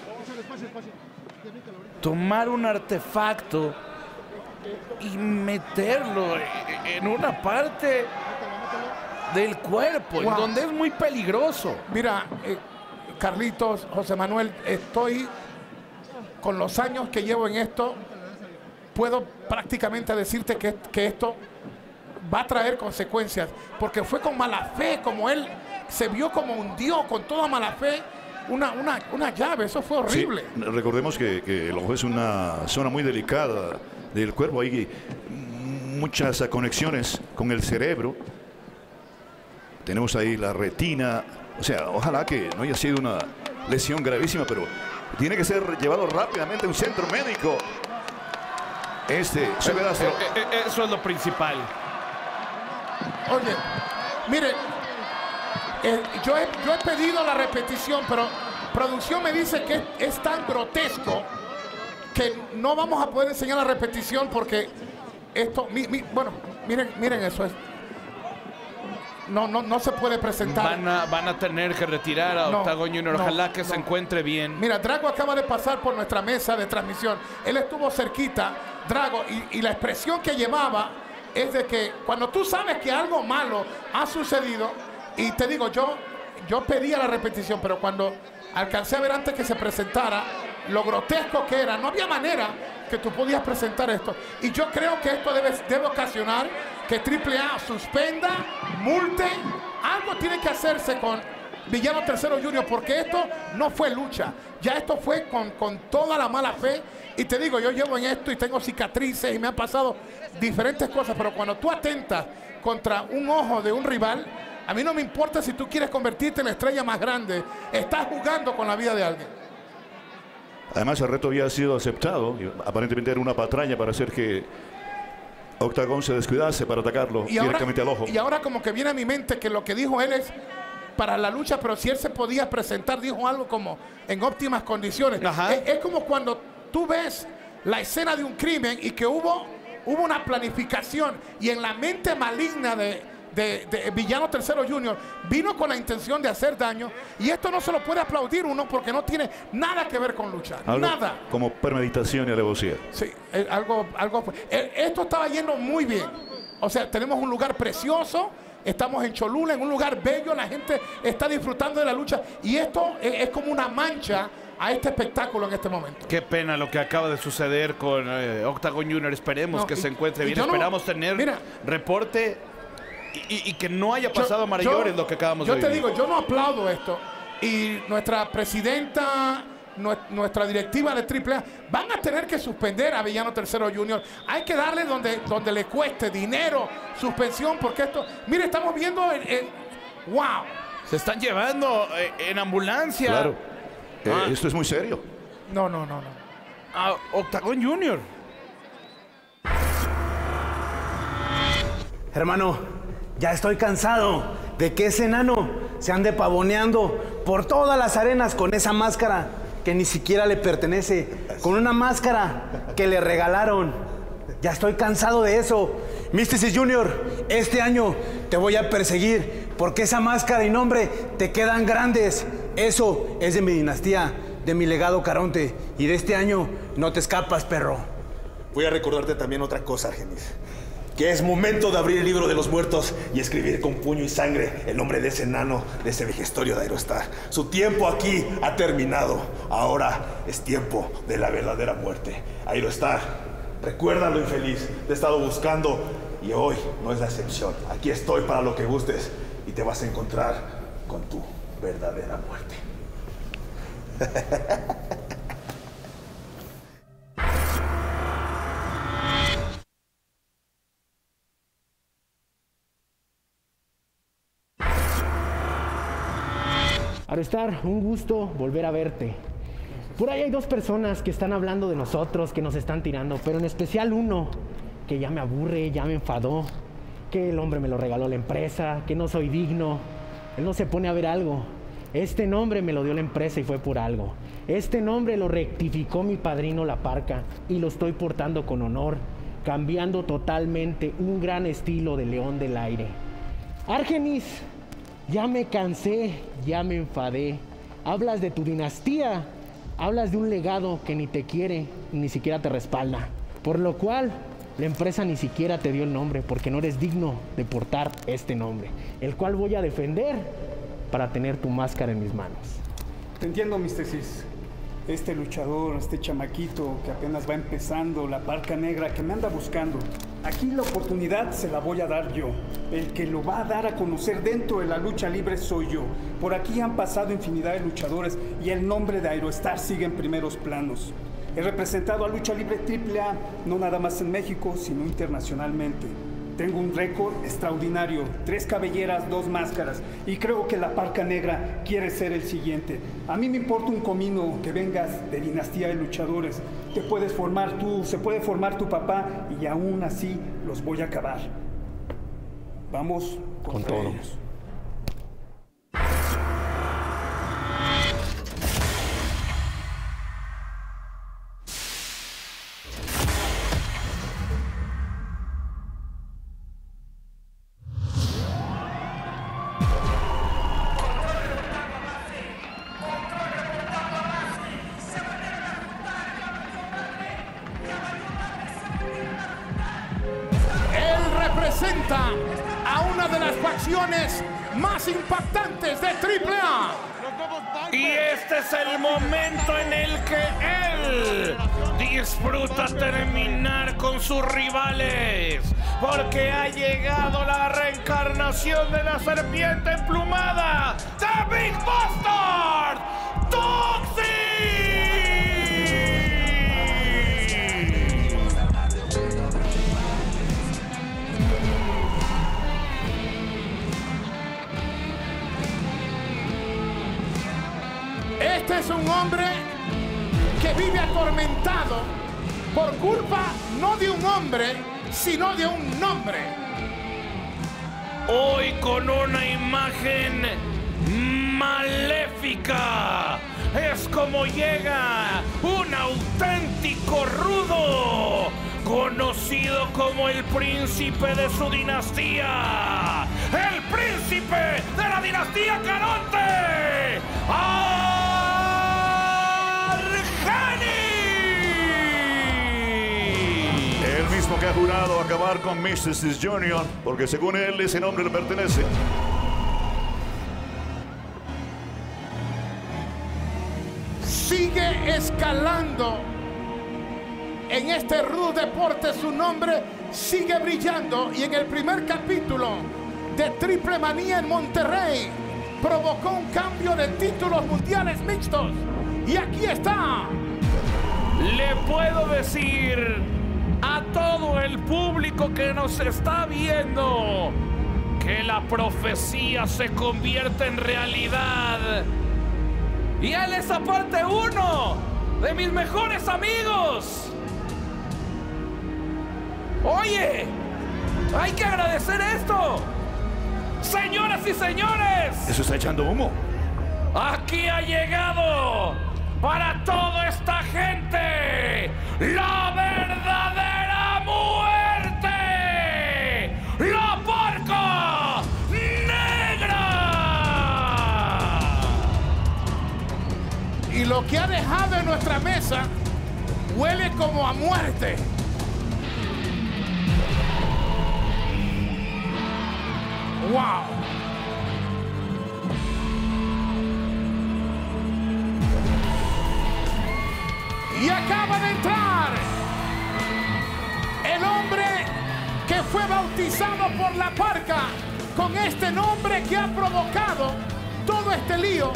S1: Tomar un artefacto y meterlo en una parte del cuerpo, en donde es muy peligroso.
S3: Mira, Carlitos, José Manuel, estoy con los años que llevo en esto, puedo prácticamente decirte que esto va a traer consecuencias, porque fue con mala fe, como él se vio como hundió con toda mala fe una llave. Eso fue horrible.
S2: Sí, recordemos que el ojo es una zona muy delicada del cuerpo. Hay muchas conexiones con el cerebro. Tenemos ahí la retina. O sea, ojalá que no haya sido una lesión gravísima, pero tiene que ser llevado rápidamente a un centro médico. Eso
S1: es lo principal.
S3: Oye, mire, yo he pedido la repetición, pero producción me dice que es tan grotesco que no vamos a poder enseñar la repetición, porque esto, bueno, miren eso. No se puede presentar.
S1: Van a tener que retirar a Octagon Junior. Ojalá que se encuentre bien.
S3: Mira, Drago acaba de pasar por nuestra mesa de transmisión. Él estuvo cerquita, Drago, y la expresión que llevaba es de que cuando tú sabes que algo malo ha sucedido, y te digo, yo pedía la repetición, pero cuando alcancé a ver antes que se presentara lo grotesco que era, no había manera que tú podías presentar esto. Y yo creo que esto debe ocasionar que AAA suspenda, multe. Algo tiene que hacerse con Villano Tercero Junior, porque esto no fue lucha. Ya esto fue con toda la mala fe. Y te digo, yo llevo en esto y tengo cicatrices y me han pasado diferentes cosas, pero cuando tú atentas contra un ojo de un rival, a mí no me importa si tú quieres convertirte en la estrella más grande. Estás jugando con la vida de alguien.
S2: Además, el reto había sido aceptado. Y aparentemente era una patraña para hacer que Octagon se descuidase para atacarlo directamente al ojo.
S3: Y ahora como que viene a mi mente que lo que dijo él es para la lucha, pero si él se podía presentar, dijo algo como en óptimas condiciones. Es como cuando tú ves la escena de un crimen y que hubo una planificación y en la mente maligna de Villano III Jr. vino con la intención de hacer daño, y esto no se lo puede aplaudir uno porque no tiene nada que ver con luchar.
S2: Algo
S3: nada.
S2: Como premeditación y alevosía.
S3: Sí, esto estaba yendo muy bien. O sea, tenemos un lugar precioso. Estamos en Cholula, en un lugar bello. La gente está disfrutando de la lucha. Y esto es como una mancha a este espectáculo en este momento.
S1: Qué pena lo que acaba de suceder con Octagon Jr. Esperemos que se encuentre bien. Esperamos tener reporte y que no haya pasado a mayores lo que acabamos de vivir.
S3: Yo te digo, yo no aplaudo esto. Y nuestra presidenta, nuestra directiva de AAA, van a tener que suspender a Villano III Jr. Hay que darle donde le cueste dinero, suspensión, porque esto... Mire, estamos viendo ¡wow!
S1: Se están llevando en ambulancia.
S2: Claro. Esto es muy serio.
S3: No.
S1: A Octagon Jr.
S10: Hermano, ya estoy cansado de que ese enano se ande pavoneando por todas las arenas con esa máscara que ni siquiera le pertenece, con una máscara que le regalaron. Ya estoy cansado de eso. Místicis Jr., este año te voy a perseguir porque esa máscara y nombre te quedan grandes. Eso es de mi dinastía, de mi legado Caronte, y de este año no te escapas, perro.
S11: Voy a recordarte también otra cosa, Argenis. Que es momento de abrir el libro de los muertos y escribir con puño y sangre el nombre de ese enano, de ese vejestorio de Aerostar. Su tiempo aquí ha terminado. Ahora es tiempo de la verdadera muerte. Aerostar, recuérdalo, infeliz. Te he estado buscando y hoy no es la excepción. Aquí estoy para lo que gustes y te vas a encontrar con tu verdadera muerte.
S12: Aerostar, un gusto volver a verte. Por ahí hay dos personas que están hablando de nosotros, que nos están tirando, pero en especial uno que ya me aburre, ya me enfadó, que el hombre me lo regaló la empresa, que no soy digno. Él no se pone a ver algo. Este nombre me lo dio la empresa y fue por algo. Este nombre lo rectificó mi padrino La Parca y lo estoy portando con honor, cambiando totalmente un gran estilo de León del Aire. Argenis, ya me cansé, ya me enfadé. Hablas de tu dinastía, hablas de un legado que ni te quiere, ni siquiera te respalda. Por lo cual, la empresa ni siquiera te dio el nombre, porque no eres digno de portar este nombre, el cual voy a defender para tener tu máscara en mis manos.
S13: Te entiendo, Místicis. Este luchador, este chamaquito que apenas va empezando, la Parca Negra, que me anda buscando. Aquí la oportunidad se la voy a dar yo. El que lo va a dar a conocer dentro de la lucha libre soy yo. Por aquí han pasado infinidad de luchadores y el nombre de Aerostar sigue en primeros planos. He representado a Lucha Libre AAA, no nada más en México, sino internacionalmente. Tengo un récord extraordinario, 3 cabelleras, 2 máscaras, y creo que la Parca Negra quiere ser el siguiente. A mí me importa un comino que vengas de dinastía de luchadores. Te puedes formar tú, se puede formar tu papá, y aún así los voy a acabar. Vamos con todo. Ellos.
S3: A una de las facciones más impactantes de AAA.
S1: Y este es el momento en el que él disfruta terminar con sus rivales, porque ha llegado la reencarnación de la serpiente emplumada, The Big Bastard, Toxic.
S3: hombre que vive atormentado por culpa no de un hombre, sino de un nombre.
S1: Hoy con una imagen maléfica es como llega un auténtico rudo, conocido como el príncipe de su dinastía, el príncipe de la dinastía Caronte, Argenis.
S2: El mismo que ha jurado acabar con Mysticis Jr., porque según él ese nombre le pertenece.
S3: Sigue escalando en este rudo deporte, su nombre sigue brillando, y en el primer capítulo de Triple Manía en Monterrey provocó un cambio de títulos mundiales mixtos, y aquí está.
S1: Le puedo decir a todo el público que nos está viendo que la profecía se convierte en realidad. Y él es aparte uno de mis mejores amigos. Oye, hay que agradecer esto. Señoras y señores,
S2: Eso está echando humo.
S1: aquí ha llegado para toda esta gente la verdadera muerte, la Parca Negra.
S3: Y lo que ha dejado en nuestra mesa huele como a muerte. ¡Wow! Y acaba de entrar el hombre que fue bautizado por la Parca con este nombre que ha provocado todo este lío.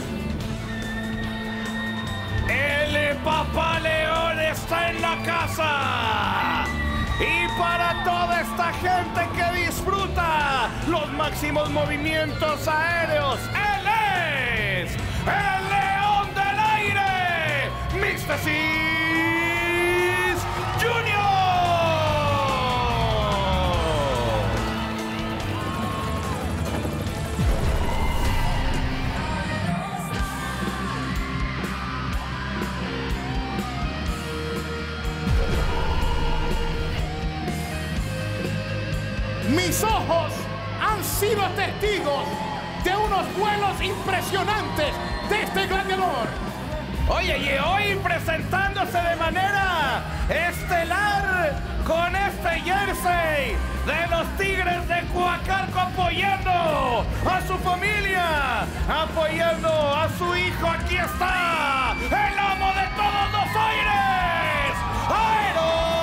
S1: El Papá León está en la casa. Y para toda esta gente que disfruta los máximos movimientos aéreos, él es el León del Aire, Mysticis Jr.
S3: Mis ojos han sido testigos de unos vuelos impresionantes de este gladiador.
S1: Oye, y hoy presentándose de manera estelar con este jersey de los Tigres de Coacalco, apoyando a su familia, apoyando a su hijo. Aquí está el amo de todos los aires, Aerostar.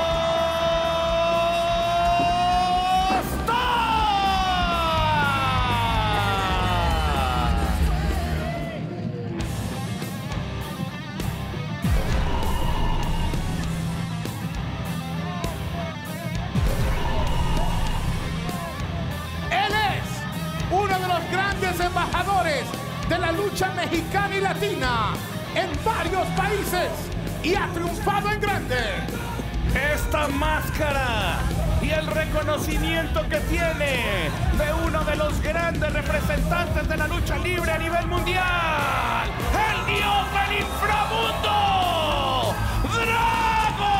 S3: Uno de los grandes embajadores de la lucha mexicana y latina en varios países, y ha triunfado en grande.
S1: Esta máscara y el reconocimiento que tiene de uno de los grandes representantes de la lucha libre a nivel mundial, el dios del inframundo, Drago.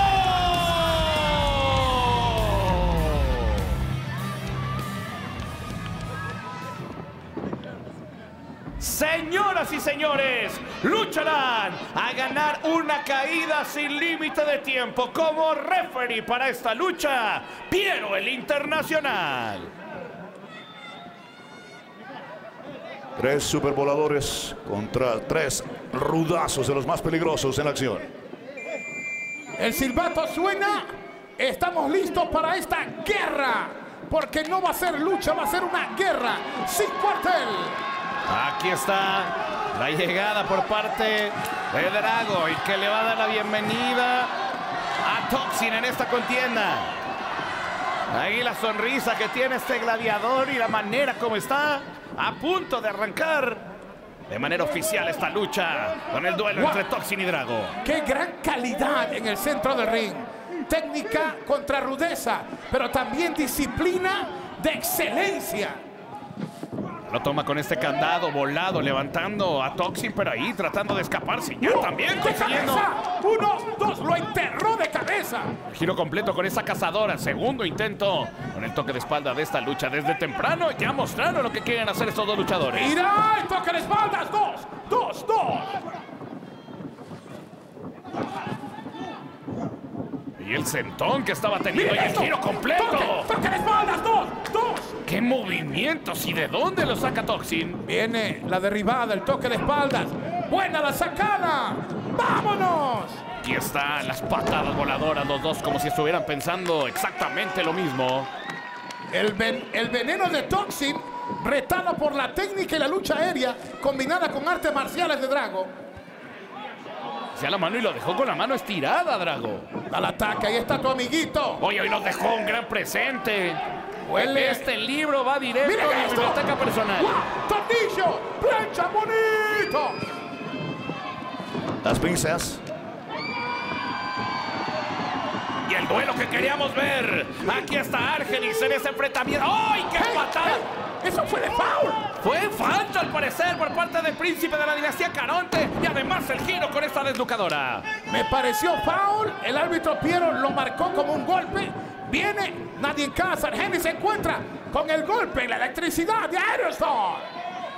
S1: Señoras y señores, lucharán a ganar una caída sin límite de tiempo. Como referee para esta lucha, Piero el Internacional.
S2: 3 supervoladores contra 3 rudazos de los más peligrosos en la acción.
S3: El silbato suena. Estamos listos para esta guerra, porque no va a ser lucha, va a ser una guerra sin cuartel.
S1: Aquí está la llegada por parte de Drago, y que le va a dar la bienvenida a Toxin en esta contienda. Ahí la sonrisa que tiene este gladiador y la manera como está a punto de arrancar de manera oficial esta lucha con el duelo entre Toxin y Drago.
S3: ¡Qué gran calidad en el centro del ring! Técnica contra rudeza, pero también disciplina de excelencia.
S1: Lo toma con este candado volado, levantando a Toxin, pero ahí tratando de escaparse. Ya también consiguiendo.
S3: 1, 2, lo enterró de cabeza.
S1: Giro completo con esa cazadora. Segundo intento con el toque de espalda de esta lucha. Desde temprano ya mostraron lo que quieren hacer estos dos luchadores.
S3: ¡Mira! ¡El toque de espaldas! 2.
S1: Y el sentón que estaba teniendo y el giro completo.
S3: ¡Toque de espaldas! 2.
S1: ¡Qué movimientos! ¿Y de dónde lo saca Toxin?
S3: Viene la derribada, el toque de espaldas. ¡Buena la sacada! ¡Vámonos!
S1: Aquí están las patadas voladoras, los dos como si estuvieran pensando exactamente lo mismo.
S3: El veneno de Toxin, retado por la técnica y la lucha aérea, combinada con artes marciales de Drago.
S1: Hacia la mano y lo dejó con la mano estirada, Drago.
S3: Al ataque, ahí está tu amiguito.
S1: Oye, hoy nos dejó un gran presente.
S3: Huele.
S1: Este libro va directo
S3: Miren
S1: a mi
S3: esto.
S1: biblioteca personal.
S3: ¡Tornillo! ¡Plancha bonito!
S2: Las pinzas.
S1: Y el duelo que queríamos ver. Aquí está Argenis en ese enfrentamiento. ¡Ay, qué patada!
S3: ¡Eso fue de foul!
S1: Fue falta al parecer por parte del príncipe de la dinastía Caronte. Y además el giro con esta deslucadora.
S3: Me pareció foul. El árbitro Piero lo marcó como un golpe. Viene nadie en casa. Argenis se encuentra con el golpe, la electricidad de Aerostar.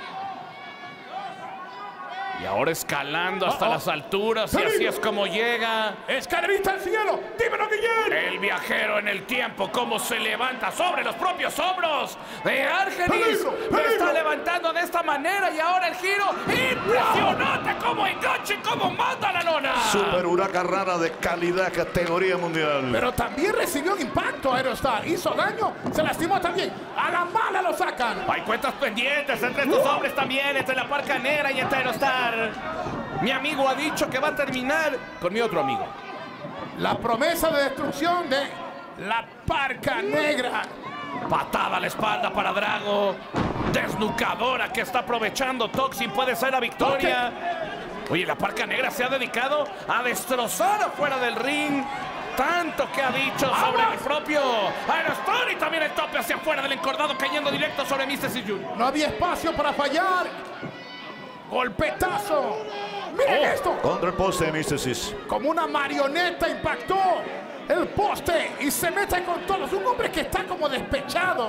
S1: Y ahora escalando hasta las alturas. Y así es como llega.
S3: ¡Escalerita al cielo! ¡Dímelo, Guillén!
S1: El viajero en el tiempo, cómo se levanta sobre los propios hombros de Argenis. Lo está levantando de esta manera y ahora el giro. ¡Impresionante! ¡Cómo enganche! ¡Cómo manda la lona!
S2: Super huracán rara de calidad, categoría mundial.
S3: Pero también recibió un impacto Aerostar. Hizo daño, se lastimó también. A la mala lo sacan.
S1: Hay cuentas pendientes entre estos hombres también, entre la Parca Negra y entre Aerostar. Mi amigo ha dicho que va a terminar con mi otro amigo.
S3: La promesa de destrucción de la Parca Negra.
S1: Patada a la espalda para Drago. Desnucadora que está aprovechando Toxin. Puede ser la victoria. Oye, la Parca Negra se ha dedicado a destrozar afuera del ring. Tanto que ha dicho sobre el propio Aerostar y también el tope hacia afuera del encordado cayendo directo sobre Mr. Jr.
S3: No había espacio para fallar. Golpetazo. Miren esto.
S2: Contra el poste de Místesis.
S3: Como una marioneta impactó el poste y se mete con todos. Un hombre que está como despechado.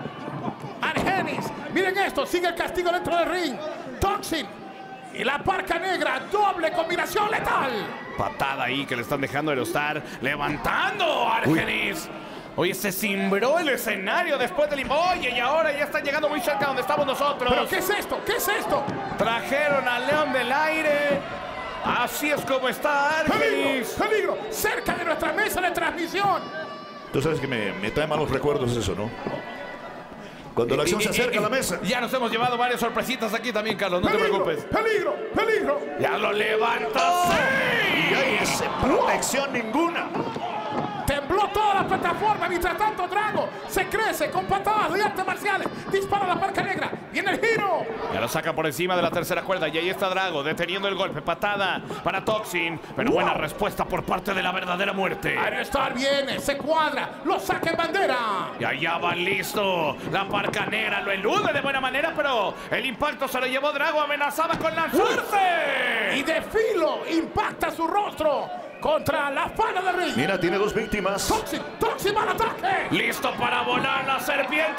S3: Argenis. Miren esto. Sigue el castigo dentro del ring. Toxin y la Parca Negra. Doble combinación letal.
S1: Patada ahí que le están dejando Aerostar. Levantando a Argenis. Oye, se cimbró el escenario después del... Oye, y ahora ya están llegando muy cerca donde estamos nosotros.
S3: ¿Pero qué es esto? ¿Qué es esto?
S1: Trajeron al León del Aire. Así es como está Argenis.
S3: ¡Peligro! ¡Cerca de nuestra mesa de transmisión!
S2: Tú sabes que me trae malos recuerdos eso, ¿no? Cuando la acción se acerca a la mesa.
S1: Ya nos hemos llevado varias sorpresitas aquí también, Carlos. No te preocupes.
S3: ¡Peligro! ¡Peligro!
S1: ¡Ya lo levantó!
S2: Y ahí es protección ninguna.
S3: Tembló toda la plataforma. Mientras tanto, Drago se crece con patadas de artes marciales. Dispara la Parca Negra. Viene el giro.
S1: Ya lo saca por encima de la tercera cuerda. Y ahí está Drago deteniendo el golpe. Patada para Toxin. Pero buena respuesta por parte de la verdadera muerte.
S3: Aerostar viene, se cuadra, lo saca en bandera.
S1: Y allá va listo. La Parca Negra lo elude de buena manera, pero el impacto se lo llevó Drago, amenazada con lanzarse.
S3: Y de filo impacta su rostro contra la fana de ring.
S2: Mira, tiene dos víctimas.
S3: Toxin va al ataque.
S1: Listo para volar la serpiente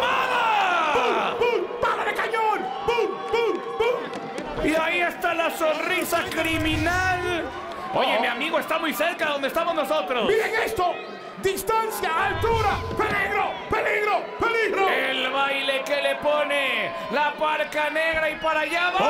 S1: emplumada.
S3: ¡Bum, bum! ¡Bala de cañón! ¡Bum, bum, bum!
S1: Y ahí está la sonrisa criminal. Oye, mi amigo está muy cerca de donde estamos nosotros.
S3: ¡Miren esto! ¡Distancia, altura! ¡Peligro, peligro, peligro!
S1: El baile que le pone la Parca Negra y para allá va.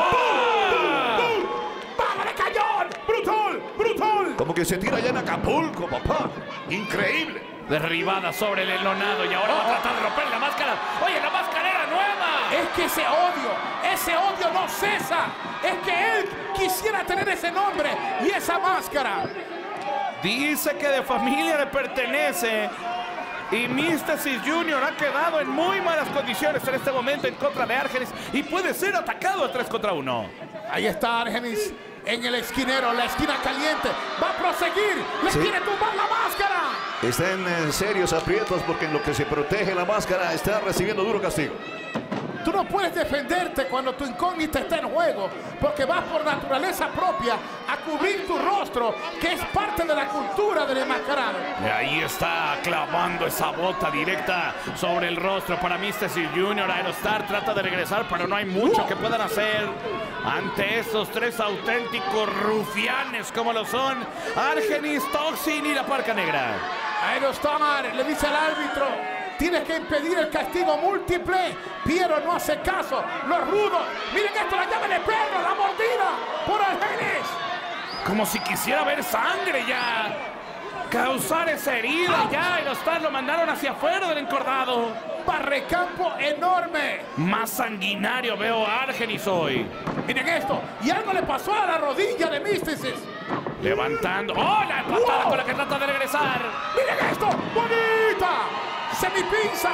S3: ¡Bum, bum! ¡Bala de cañón! ¡Brutal, brutal!
S2: Como que se tira allá en Acapulco, papá. Increíble.
S1: Derribada sobre el enlonado y ahora va a tratar de romper la máscara. Oye, la máscara era nueva.
S3: Es que ese odio no cesa. Es que él quisiera tener ese nombre y esa máscara.
S1: Dice que de familia le pertenece. Y Místesis Jr. ha quedado en muy malas condiciones en este momento en contra de Argenis y puede ser atacado a 3 contra 1.
S14: Ahí está Argenis en el esquinero, la esquina caliente. Va a proseguir, le quiere tumbar la máscara.
S2: Está en serios aprietos porque en lo que se protege la máscara está recibiendo duro castigo.
S14: Tú no puedes defenderte cuando tu incógnita está en juego, porque vas por naturaleza propia a cubrir tu rostro, que es parte de la cultura del enmascarado.
S1: Y ahí está clavando esa bota directa sobre el rostro para Místesis Jr. Aerostar trata de regresar, pero no hay mucho que puedan hacer ante estos 3 auténticos rufianes como lo son Argenis, Toxin y la Parca Negra.
S14: Aerostar le dice al árbitro: tienes que impedir el castigo múltiple. Piero no hace caso. Los rudos. Miren esto, la llave de perro, la mordida por Argenis.
S1: Como si quisiera ver sangre ya. Causar esa herida ya. Aerostar lo mandaron hacia afuera del encordado.
S14: Barrecampo enorme.
S1: Más sanguinario veo a Argenis hoy.
S14: Miren esto. Y algo le pasó a la rodilla de Místesis.
S1: Levantando. ¡Oh, la patada con la que trata de regresar!
S14: ¡Miren esto! ¡Bonita! ¡Semipinzas!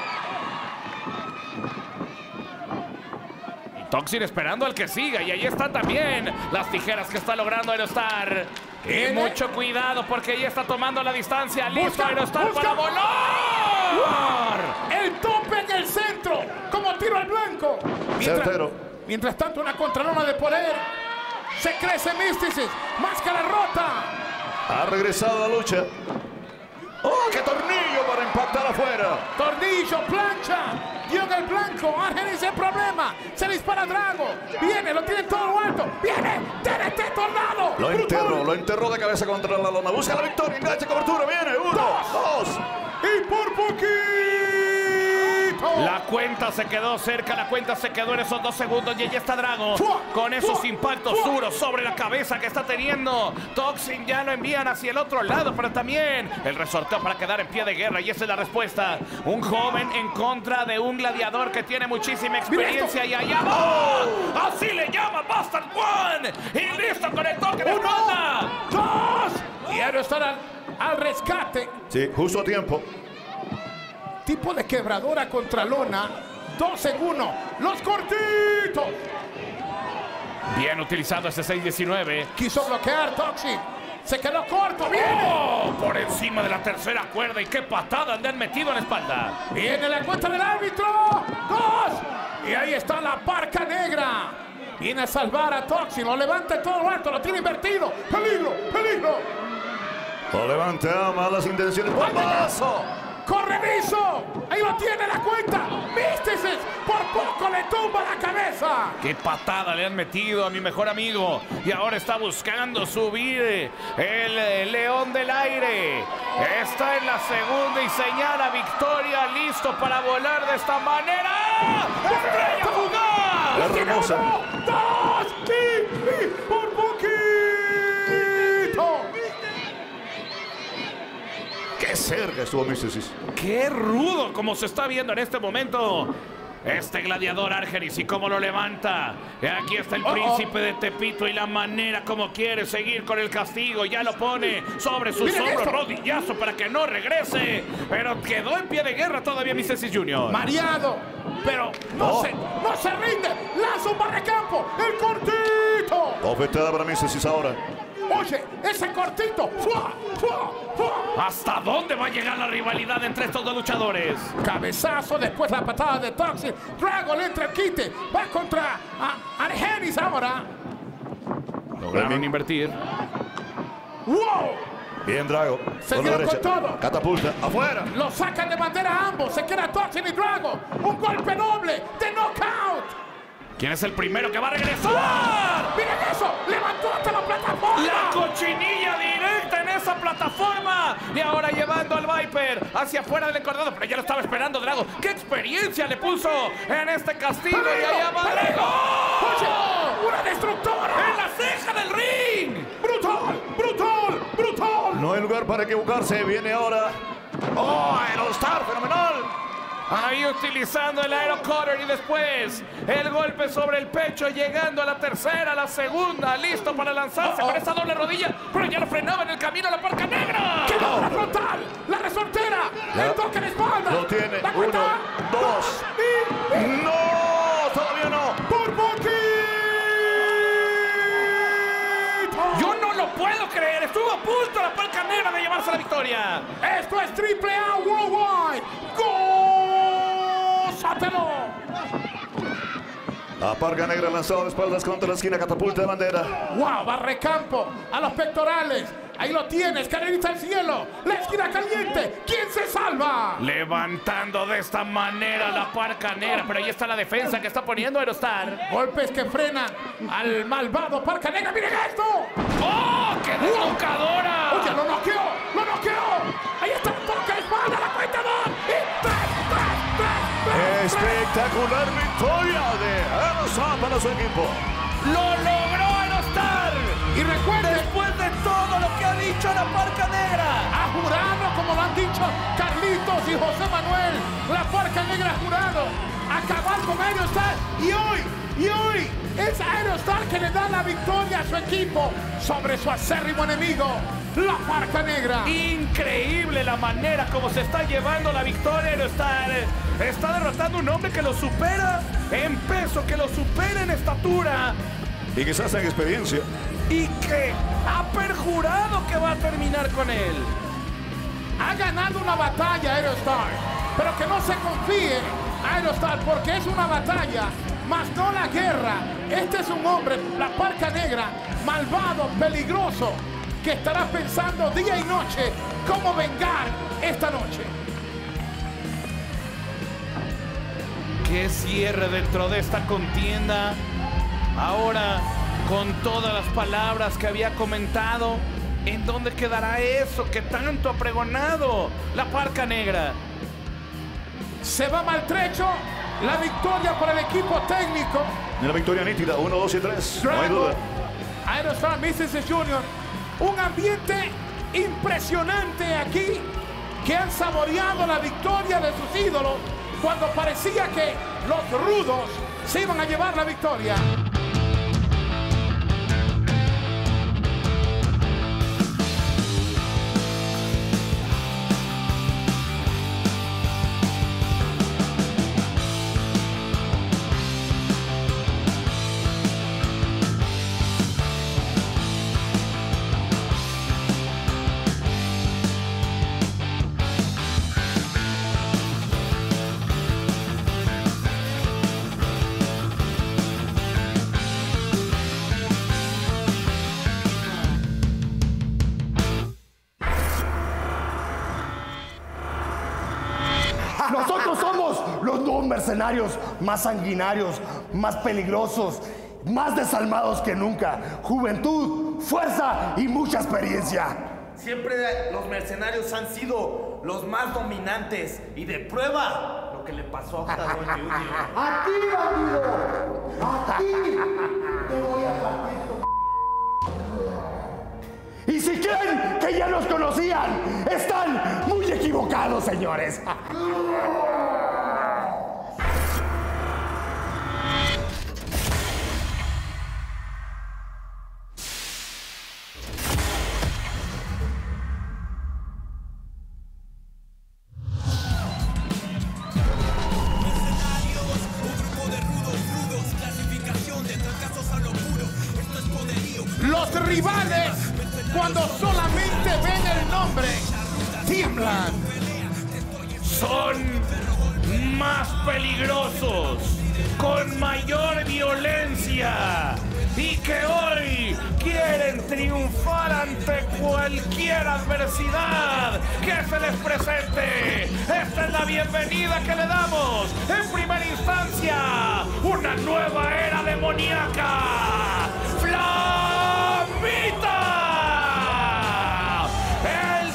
S1: Toxin esperando al que siga. Y ahí están también las tijeras que está logrando Aerostar. Y mucho cuidado porque ella está tomando la distancia. ¡Listo Aerostar para volar!
S14: ¡El tope en el centro! ¡Como tiro al blanco! Mientras tanto, una contralona de poder. Se crece Místesis. Máscara rota.
S2: Ha regresado a la lucha. ¡Oh, qué tornillo para impactar afuera!
S14: Tornillo, plancha. Dio en el blanco. Argenis el problema. Se dispara Drago. Viene, lo tiene todo lo alto. Viene. TNT Tornado.
S2: Lo enterró de cabeza contra la lona. Busca la victoria. Enganche, cobertura. Viene. 1, 2.
S14: Y por poquito.
S1: La cuenta se quedó cerca, la cuenta se quedó en esos 2 segundos y allí está Drago con esos impactos duros sobre la cabeza que está teniendo. Toxin ya lo envían hacia el otro lado, pero también el resorteo para quedar en pie de guerra y esa es la respuesta. Un joven en contra de un gladiador que tiene muchísima experiencia y allá va. Así le llama Bastard One y listo con el toque de espalda.
S14: 2 y Aerostar al rescate.
S2: Sí, justo a tiempo.
S14: Tipo de quebradora contra lona. 2 en 1. ¡Los cortitos!
S1: Bien utilizado ese 6-19.
S14: Quiso bloquear Toxin. Se quedó corto. ¡Viene!
S1: ¡Oh! Por encima de la tercera cuerda. Y qué patada le han metido en la espalda.
S14: Viene la cuenta del árbitro. 2. Y ahí está la Parca Negra. Viene a salvar a Toxin. Lo levanta todo lo alto. Lo tiene invertido. ¡Peligro! ¡Peligro!
S2: Lo levanta. Malas intenciones. ¡Bombazo!
S14: ¡Correrizo! ¡Ahí lo tiene la cuenta! ¡Místesis! ¡Por poco le tumba la cabeza!
S1: ¡Qué patada le han metido a mi mejor amigo! Y ahora está buscando subir el León del Aire. Está en la segunda y señala victoria. Listo para volar de esta manera. ¡Estrella fugaz!
S2: ¡Hermosa!
S14: 2 y por poquito.
S2: ¡Qué cerca estuvo Místesis!
S1: ¡Qué rudo como se está viendo en este momento! Este gladiador Argenis y cómo lo levanta. Y aquí está el príncipe de Tepito y la manera como quiere seguir con el castigo. Ya lo pone sobre sus hombros, rodillazo para que no regrese. Pero quedó en pie de guerra todavía Místesis Jr.
S14: Mareado, pero no se rinde. Lanza un barrecampo, el cortito.
S2: Bofetada para Místesis ahora.
S14: Oye, ese cortito. ¡Fua! ¡Fua! ¡Fua!
S1: ¿Hasta dónde va a llegar la rivalidad entre estos 2 luchadores?
S14: Cabezazo, después la patada de Toxin. Drago le entra el quite. Va contra Argenis ahora.
S1: Lograron invertir.
S14: ¡Wow!
S2: Bien, Drago.
S14: Se dieron con todo.
S2: Catapulta. Afuera.
S14: Lo sacan de bandera a ambos. Se queda Toxin y Drago. Un golpe doble de knockout.
S1: ¿Quién es el primero que va a regresar?
S14: ¡Miren eso! ¡Levantó hasta la plataforma!
S1: ¡La cochinilla directa en esa plataforma! Y ahora llevando al Viper hacia afuera del encordado. Pero ya lo estaba esperando Drago. ¡Qué experiencia le puso en este castigo! ¡Y allá va Drago!
S14: ¡Oye! ¡Una destructora!
S1: ¡En la ceja del ring!
S14: ¡Brutal! ¡Brutal! ¡Brutal!
S2: No hay lugar para equivocarse. Viene ahora. ¡Oh, Aerostar! ¡Fenomenal!
S1: Ahí utilizando el Aero Cutter y después el golpe sobre el pecho, llegando a la tercera, la segunda, listo para lanzarse con esa doble rodilla, pero ya lo frenaba en el camino la Parca Negra.
S14: ¡Qué la frontal! ¡La resortera! ¡El toque de espalda!
S2: Lo tiene. 1, 2. ¡No! ¡Todavía no!
S14: ¡Por poquito!
S1: Yo no lo puedo creer. Estuvo a punto la Parca Negra de llevarse la victoria.
S14: Esto es AAA Worldwide. ¡Gózatelo!
S2: La Parca Negra lanzado de espaldas contra la esquina, catapulta de bandera.
S14: ¡Wow! Barrecampo a los pectorales. Ahí lo tienes, carrerita al cielo. La esquina caliente. ¿Quién se salva?
S1: Levantando de esta manera la Parca Negra, pero ahí está la defensa que está poniendo Aerostar.
S14: Golpes que frenan al malvado Parca Negra. ¡Miren esto!
S1: ¡Oh! ¡Qué deslocadora!
S14: ¡Oye, lo noqueó! ¡Lo noqueó! Ahí está el toque de espalda, la cuenta 2.
S2: Espectacular victoria de Aerostar para su equipo.
S1: ¡Lo logró Aerostar!
S14: Y recuerden,
S1: después de todo lo que ha dicho la Parca Negra,
S14: ha jurado, como lo han dicho Carlitos y José Manuel, la Parca Negra ha jurado acabar con Aerostar. Y hoy es Aerostar que le da la victoria a su equipo sobre su acérrimo enemigo, la Parca Negra.
S1: Increíble la manera como se está llevando la victoria. Aerostar está derrotando a un hombre que lo supera en peso, que lo supera en estatura
S2: y quizás en experiencia,
S1: y que ha perjurado que va a terminar con él.
S14: Ha ganado una batalla Aerostar, pero que no se confíe Aerostar, porque es una batalla, más no la guerra. Este es un hombre, la Parca Negra, malvado, peligroso, que estará pensando día y noche cómo vengar esta noche.
S1: Qué cierre dentro de esta contienda. Ahora, con todas las palabras que había comentado, ¿en dónde quedará eso que tanto ha pregonado la Parca Negra?
S14: Se va maltrecho la victoria para el equipo técnico.
S2: Y la victoria nítida, 1, 2 y 3, no hay duda.
S14: Aerostar Mrs. Junior, un ambiente impresionante aquí, que han saboreado la victoria de sus ídolos cuando parecía que los rudos se iban a llevar la victoria.
S9: Nosotros somos los nuevos mercenarios más sanguinarios, más peligrosos, más desalmados que nunca. Juventud, fuerza y mucha experiencia.
S15: Siempre los mercenarios han sido los más dominantes y de prueba lo que le pasó a Octagon Junior.
S9: ¡A ti, bandido! ¡A ti! Te voy a partir tu... Y si creen que ya nos conocían, están muy equivocados, señores.
S14: Los rivales, cuando solamente ven el nombre, tiemblan.
S1: Son más peligrosos, con mayor violencia, y que hoy quieren triunfar ante cualquier adversidad que se les presente. Esta es la bienvenida que le damos en primera instancia, una nueva era demoníaca. ¡Flamita! El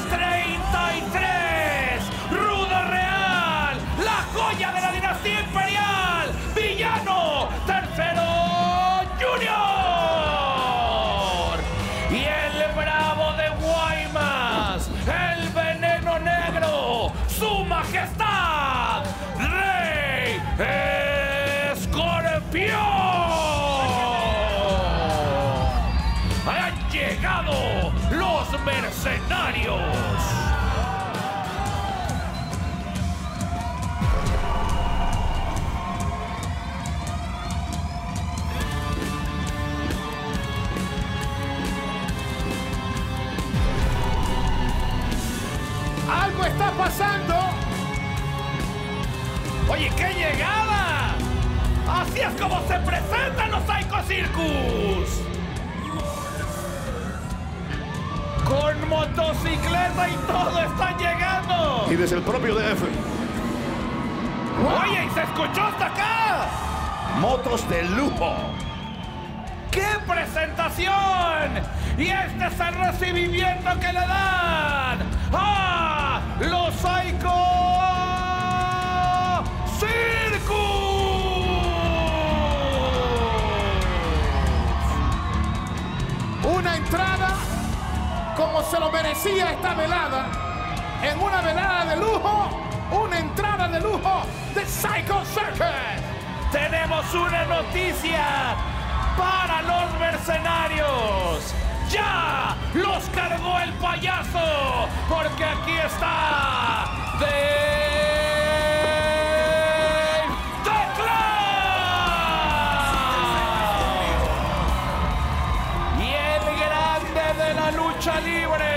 S1: 33, Rudo Real, la joya de la dinastía imperial, villano, tercero Junior. Y el bravo de Guaymas, el veneno negro, su majestad, ¡Oye, qué llegada! ¡Así es como se presentan los Psycho Circus! Con motocicleta y todo están llegando.
S2: Y desde el propio DF.
S1: Oye, y se escuchó hasta acá.
S2: Motos de lujo.
S1: ¡Qué presentación! Y este es el recibimiento que le dan a los Psycho Circus.
S14: Una entrada como se lo merecía esta velada, en una velada de lujo, una entrada de lujo de Psycho Circus.
S1: Tenemos una noticia para los mercenarios. ¡Ya los cargó el payaso! Porque aquí está Dave the Clown. Y el grande de la lucha libre,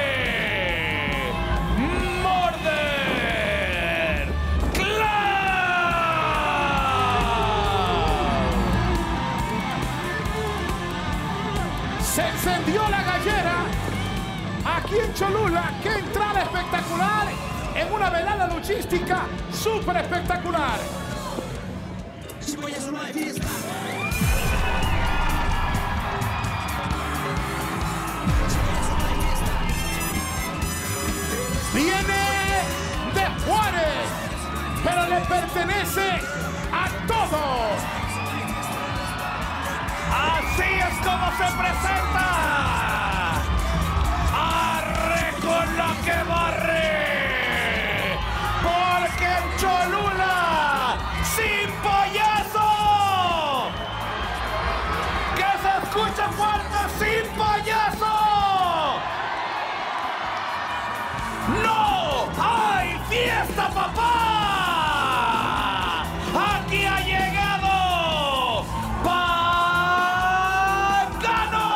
S1: Murder Clown.
S14: Se encendió la gallera aquí en Cholula. ¡Qué entrada espectacular! En una velada luchística súper espectacular. Viene de Juárez, pero le pertenece a todos.
S1: Así es como se presenta. Arre con la que barre. Porque en Cholula, sin payaso. Que se escucha fuerte, sin payaso. ¡No hay fiesta, papá! Aquí ha llegado Pagano.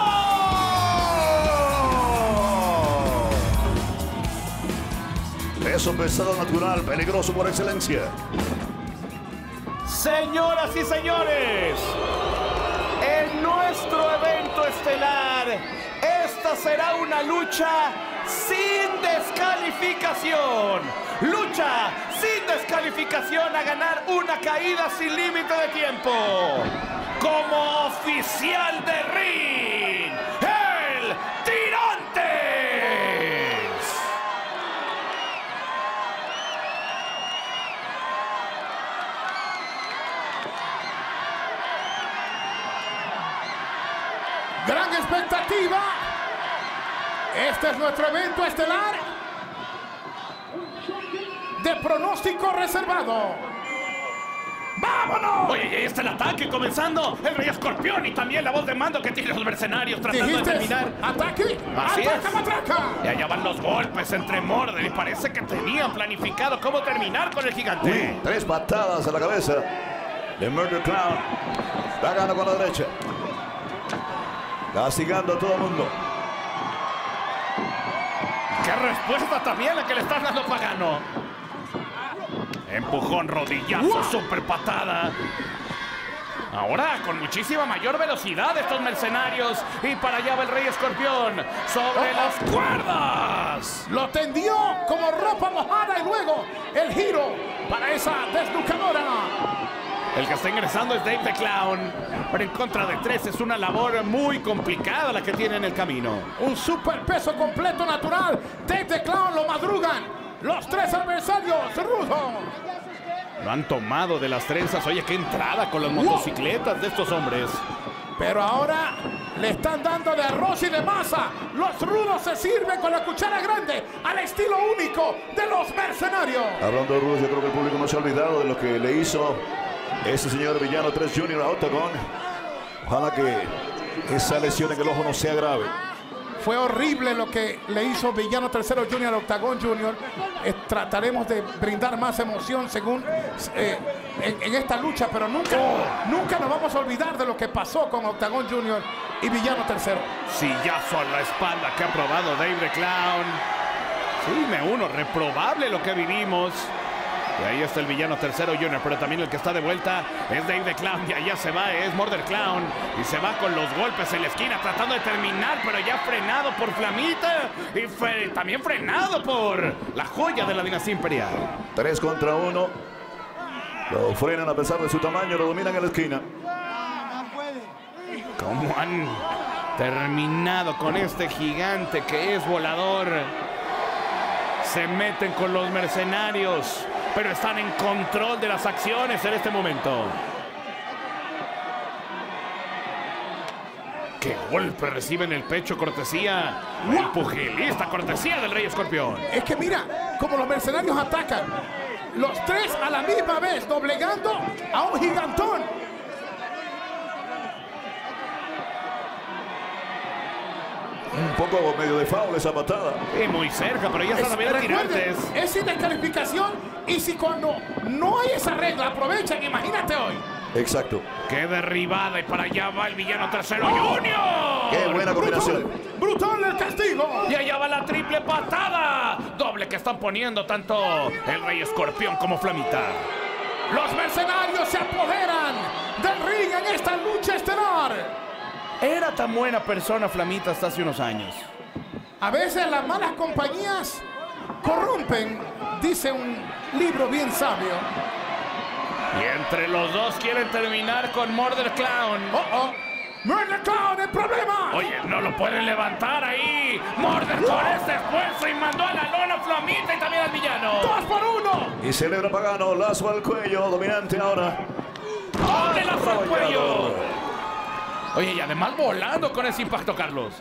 S2: Peso pesado natural, peligroso por excelencia.
S1: Señoras y señores, en nuestro evento estelar, esta será una lucha sin descalificación. Lucha sin descalificación a ganar una caída sin límite de tiempo. Como oficial de ring, el Tirantes.
S14: Gran expectativa. Este es nuestro evento estelar de pronóstico reservado. ¡Vámonos!
S1: Oye, ahí está el ataque comenzando. El Rey Escorpión y también la voz de mando que tienen los mercenarios tratando de terminar.
S14: ¿Ataque?
S1: Así
S14: ¡Ataca,
S1: es.
S14: matraca!
S1: Y allá van los golpes entre Murder y parece que tenían planificado cómo terminar con el gigante.
S2: 3 patadas a la cabeza de Murder Clown. Pagano con la derecha. Castigando a todo el mundo.
S1: ¡Qué respuesta también la que le están dando Pagano! Empujón, rodillazo, super patada. Ahora con muchísima mayor velocidad estos mercenarios. Y para allá va el Rey Escorpión sobre las cuerdas.
S14: Lo tendió como ropa mojada y luego el giro para esa desnucadora.
S1: El que está ingresando es Dave the Clown. Pero en contra de 3 es una labor muy complicada la que tiene en el camino.
S14: Un super peso completo natural. Dave the Clown lo madrugan. Los 3 adversarios rudos.
S1: Lo han tomado de las trenzas. Oye, qué entrada con las motocicletas de estos hombres.
S14: Pero ahora le están dando de arroz y de masa. Los rudos se sirven con la cuchara grande al estilo único de los mercenarios.
S2: Hablando de rudos, yo creo que el público no se ha olvidado de lo que le hizo ese señor Villano 3 Jr. a Octagon. Ojalá que esa lesión en el ojo no sea grave.
S14: Fue horrible lo que le hizo Villano III Jr. a Octagon Jr. Trataremos de brindar más emoción según en esta lucha, pero nunca nos vamos a olvidar de lo que pasó con Octagon Jr. y Villano III.
S1: Sillazo a la espalda que ha probado Dave the Clown. Sí, me uno, reprobable lo que vivimos. Y ahí está el villano tercero Junior, pero también el que está de vuelta es Dave the Clown. Y allá se va, es Murder Clown. Y se va con los golpes en la esquina tratando de terminar, pero ya frenado por Flamita. Y también frenado por la joya de la dinastía imperial.
S2: 3 contra 1. Lo frenan a pesar de su tamaño, lo dominan en la esquina.
S1: ¿Cómo han terminado con este gigante que es volador? Se meten con los mercenarios, pero están en control de las acciones en este momento. ¡Qué golpe recibe en el pecho! Cortesía del pugilista, cortesía del Rey Escorpión.
S14: Es que mira cómo los mercenarios atacan. Los tres a la misma vez, doblegando a un gigantón.
S2: Un poco medio de foul esa patada.
S1: Y muy cerca, pero ya está también de tirantes.
S14: Es sin descalificación, y si cuando no hay esa regla aprovechan, imagínate hoy.
S2: Exacto.
S1: ¡Qué derribada! Y para allá va el villano tercero Junior.
S2: ¡Qué buena combinación!
S14: ¡Brutal el castigo!
S1: Y allá va la triple patada. Doble que están poniendo tanto el Rey Escorpión como Flamita.
S14: Los mercenarios se apoderan del ring en esta lucha estelar.
S1: Era tan buena persona Flamita hasta hace unos años.
S14: A veces las malas compañías corrompen, dice un libro bien sabio.
S1: Y entre los dos quieren terminar con Murder Clown.
S14: ¡Murder Clown, el problema!
S1: Oye, no lo pueden levantar ahí. Murder con este esfuerzo y mandó a la lona Flamita y también al villano.
S14: 2 por 1.
S2: Y celebra Pagano, lazo al cuello, dominante ahora.
S1: ¡Doble lazo al cuello! Oye, y además volando con ese impacto, Carlos.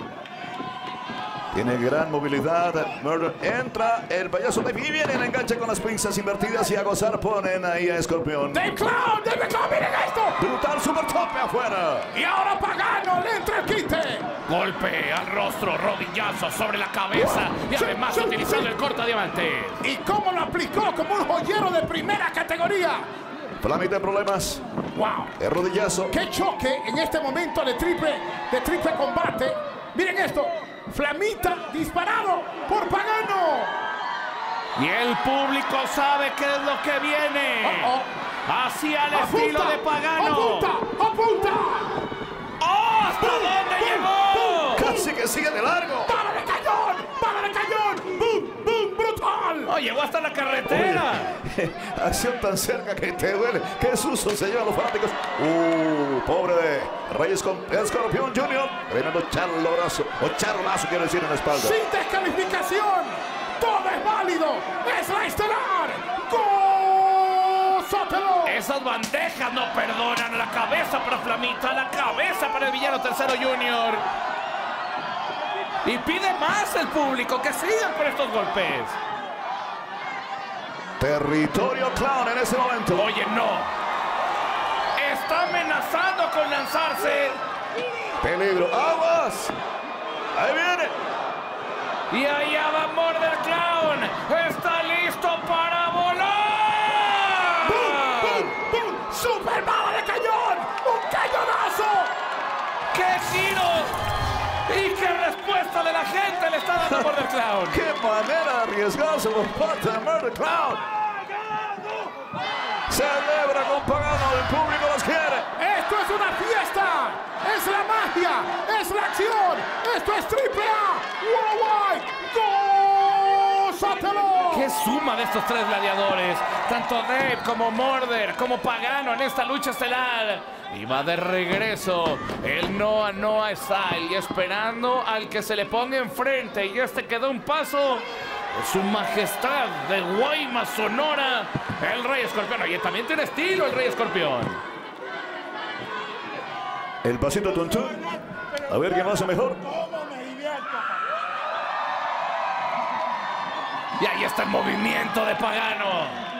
S2: Tiene gran movilidad. Murder entra. El payaso Dave y viene el enganche con las pinzas invertidas y a gozar ponen ahí a Escorpión.
S14: ¡Dave Clown! ¡Miren esto!
S2: Brutal super tope afuera.
S14: Y ahora Pagano le entra el quite.
S1: Golpe al rostro, rodillazo sobre la cabeza y además utilizando el corta diamante.
S14: ¿Y cómo lo aplicó como un joyero de primera categoría?
S2: Flamita en problemas.
S14: ¡Wow!
S2: El rodillazo.
S14: ¡Qué choque en este momento de triple combate! ¡Miren esto! Flamita disparado por Pagano.
S1: Y el público sabe qué es lo que viene. Así al estilo de Pagano.
S14: ¡Apunta!
S1: ¡Oh! ¿Hasta dónde llegó?
S2: Casi que sigue de largo.
S14: ¡Bala de cañón! ¡Bum, bum! ¡Brutal!
S1: ¡Oh, llegó hasta la carretera!
S2: Oye, acción tan cerca que te duele. ¡Qué susto se llevan los fanáticos! Pobre de Rey Escorpión Junior. Tremendo charolazo. O charolazo quiero decir en la espalda.
S14: ¡Sin descalificación! ¡Todo es válido! ¡Es la estelar! ¡Gózatelo!
S1: Esas bandejas no perdonan. La cabeza para Flamita, la cabeza para el villano tercero Junior. Y pide más el público, que sigan por estos golpes.
S2: Territorio Clown en ese momento.
S1: Oye, no. Está amenazando con lanzarse.
S2: Peligro. ¡Aguas! Ahí viene.
S1: Y allá va Murder Clown. Está listo para volar.
S14: ¡Bum, bum, bum! ¡Super bala de cañón! ¡Un cañonazo!
S1: ¡Qué tiro! ¡Y qué respuesta de la gente le está dando Murder Clown!
S2: ¡Qué manera de arriesgarse por parte de Murder Clown! Celebra con Pagano, el público los quiere.
S14: ¡Esto es una fiesta! ¡Es la magia! ¡Es la acción! ¡Esto es AAA! ¡Worldwide! ¡Gózatelo!
S1: ¡Qué suma de estos tres gladiadores! Tanto Dave como Murder como Pagano en esta lucha estelar. Y va de regreso el Noah Style y esperando al que se le ponga enfrente. Y este quedó un paso de su majestad de Guaymas, Sonora, el Rey Escorpión. Oye, también tiene estilo el Rey Escorpión.
S2: El pasito tuntún. A ver quién lo hace mejor.
S1: Y ahí está el movimiento de Pagano.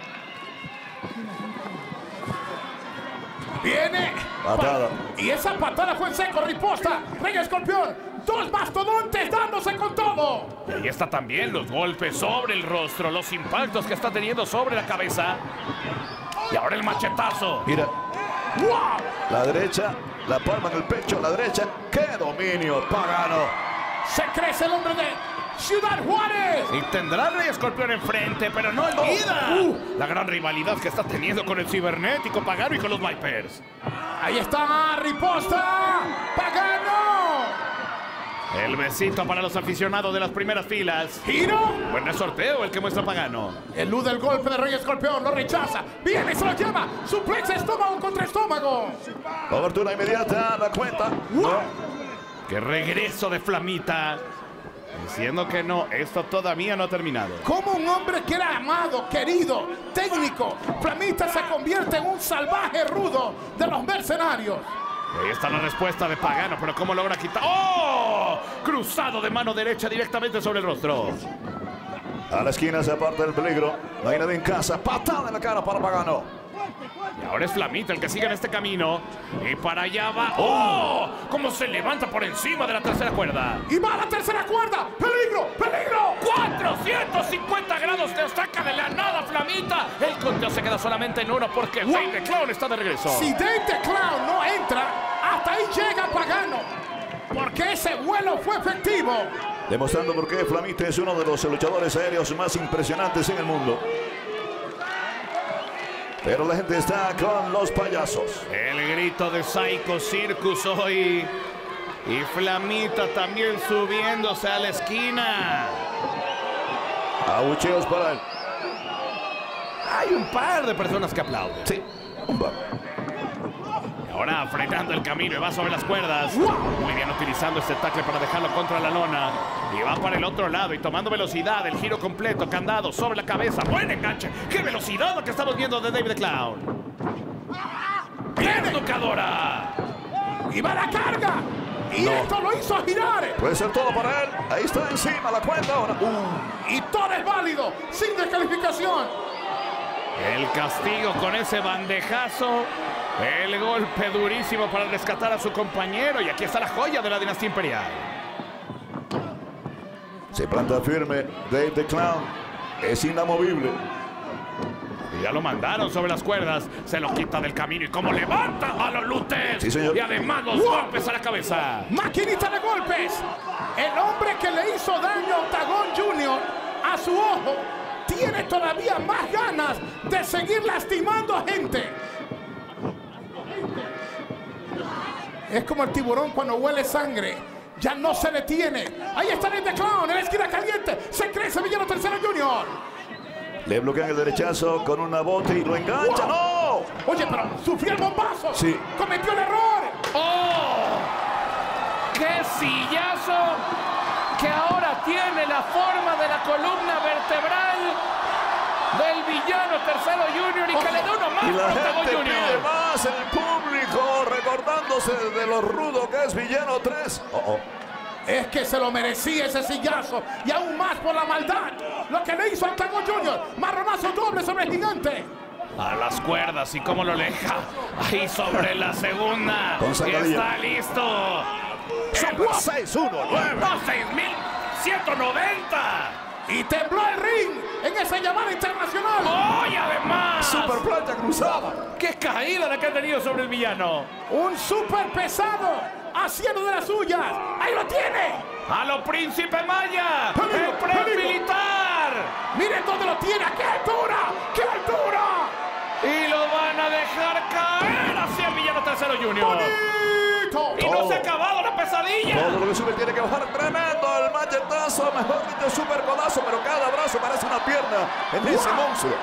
S14: Viene.
S2: Patada.
S14: Y esa patada fue en seco, riposta. Rey Escorpión. 2 mastodontes dándose con todo.
S1: Y ahí está también los golpes sobre el rostro, los impactos que está teniendo sobre la cabeza. Y ahora el machetazo.
S2: Mira.
S14: ¡Wow!
S2: La derecha, la palma en el pecho, la derecha. ¡Qué dominio, Pagano!
S14: Se crece el hombre de Ciudad Juárez.
S1: Y tendrá al Rey Escorpión enfrente, pero no olvida la gran rivalidad que está teniendo con el cibernético Pagano y con los Vipers.
S14: Ahí está Riposta. Pagano.
S1: El besito para los aficionados de las primeras filas.
S14: Giro.
S1: Buen sorteo el que muestra Pagano.
S14: Elude el golpe de Rey Escorpión, lo rechaza. Viene, se lo lleva. Suplex estómago contra estómago.
S2: Cobertura inmediata, la cuenta.
S1: No. ¡Qué regreso de Flamita! Diciendo que no, esto todavía no ha terminado.
S14: Como un hombre que era amado, querido, técnico, Flamita se convierte en un salvaje rudo de los mercenarios.
S1: Ahí está la respuesta de Pagano, pero ¿cómo logra quitar? ¡Oh! Cruzado de mano derecha directamente sobre el rostro.
S2: A la esquina se aparta el peligro. No hay nadie en casa. Patada en la cara para Pagano.
S1: Y ahora es Flamita el que sigue en este camino. Y para allá va. ¡Oh! Cómo se levanta por encima de la tercera cuerda.
S14: Y va a la tercera cuerda. ¡Peligro! ¡Peligro!
S1: 450 grados de estaca de la nada, Flamita. El conteo se queda solamente en uno porque Dave the Clown está de regreso.
S14: Si Dave the Clown no entra, hasta ahí llega Pagano. Porque ese vuelo fue efectivo.
S2: Demostrando por qué Flamita es uno de los luchadores aéreos más impresionantes en el mundo. Pero la gente está con los payasos.
S1: El grito de Psycho Circus hoy. Y Flamita también subiéndose a la esquina.
S2: Abucheos para él.
S1: Hay un par de personas que aplauden.
S2: Sí, un par.
S1: Ahora frenando el camino y va sobre las cuerdas. Muy bien utilizando este tackle para dejarlo contra la lona. Y va para el otro lado y tomando velocidad. El giro completo, candado sobre la cabeza. Buen enganche. ¡Qué velocidad lo que estamos viendo de Dave the Clown! ¡Bien tocadora!
S14: ¡Y va la carga! Y esto lo hizo girar.
S2: Puede ser todo para él. Ahí está encima la cuenta ahora.
S14: Y todo es válido. Sin descalificación.
S1: El castigo con ese bandejazo. El golpe durísimo para rescatar a su compañero. Y aquí está la joya de la dinastía imperial.
S2: Se planta firme. Dave the Clown es inamovible.
S1: Y ya lo mandaron sobre las cuerdas. Se lo quita del camino. Y como levanta a los lutes.
S2: Sí, señor.
S1: Y además los golpes a la cabeza.
S14: Maquinita de golpes. El hombre que le hizo daño a Octagon Junior a su ojo tiene todavía más ganas de seguir lastimando a gente. Es como el tiburón cuando huele sangre. Ya no se detiene. Ahí está el The Clown en la esquina caliente. Se crece Villano Tercero Junior.
S2: Le bloquean el derechazo con una bote y lo engancha. ¡No!
S14: Oye, pero sufrió el bombazo.
S2: Sí.
S14: Cometió el error.
S1: ¡Oh! ¡Qué sillazo! Que ahora tiene la forma de la columna vertebral del Villano Tercero Junior y que le da uno más
S2: y la
S1: para Octagon
S2: gente
S1: Junior.
S2: pide más, el público recordándose de lo rudo que es Villano 3.
S14: Es que se lo merecía ese sillazo y aún más por la maldad. Lo que le hizo al Octagon Junior. Marronazo doble sobre el gigante.
S1: A las cuerdas y cómo lo deja. Ahí sobre la segunda.
S2: Con
S1: Y
S2: sacadilla.
S1: está listo.
S2: 6-1-9.
S1: 6,190.
S14: Y tembló el ring en esa llamada internacional.
S1: ¡Oh! Y además.
S2: Super plancha cruzada.
S1: ¡Qué caída la que ha tenido sobre el villano!
S14: Un super pesado haciendo de las suyas. ¡Ahí lo tiene!
S1: ¡A lo Príncipe Maya!
S14: ¡Peligro,
S1: ¡El pre
S14: peligro!
S1: militar!
S14: ¡Miren dónde lo tiene! ¡A qué altura! ¡Qué altura!
S1: Y lo van a dejar caer hacia el Villano Tercero Junior.
S14: ¡Bonito!
S1: Y no se ha acabado la pesadilla.
S2: Todo lo que sube tiene que bajar. Tremendo el machetazo, mejor dicho, super codazo, pero cada brazo parece una pierna en ese monstruo.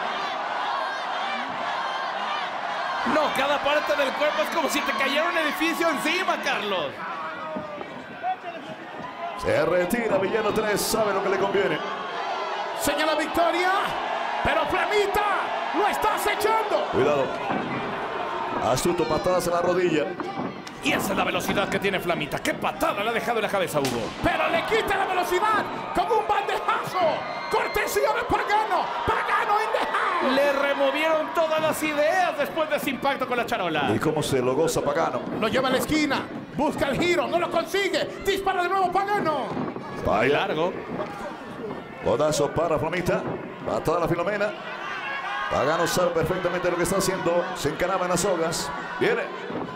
S1: No, cada parte del cuerpo es como si te cayera un edificio encima, Carlos.
S2: Se retira Villano 3, sabe lo que le conviene.
S14: Señala victoria, pero Flamita lo está acechando.
S2: Cuidado. Astuto, patadas en la rodilla.
S1: Y esa es la velocidad que tiene Flamita. ¡Qué patada le ha dejado en la cabeza, Hugo!
S14: Pero le quita la velocidad con un bandejazo. Cortesía de Pagano. Pagano in the house.
S1: Le removieron todas las ideas después de ese impacto con la charola.
S2: ¿Y cómo se lo goza Pagano?
S14: Lo lleva a la esquina. Busca el giro. No lo consigue. Dispara de nuevo Pagano.
S2: Vaya.
S1: Largo.
S2: Codazo para Flamita. Patada a la Filomena. Pagano sabe perfectamente lo que está haciendo. Se encarama en las sogas. Viene.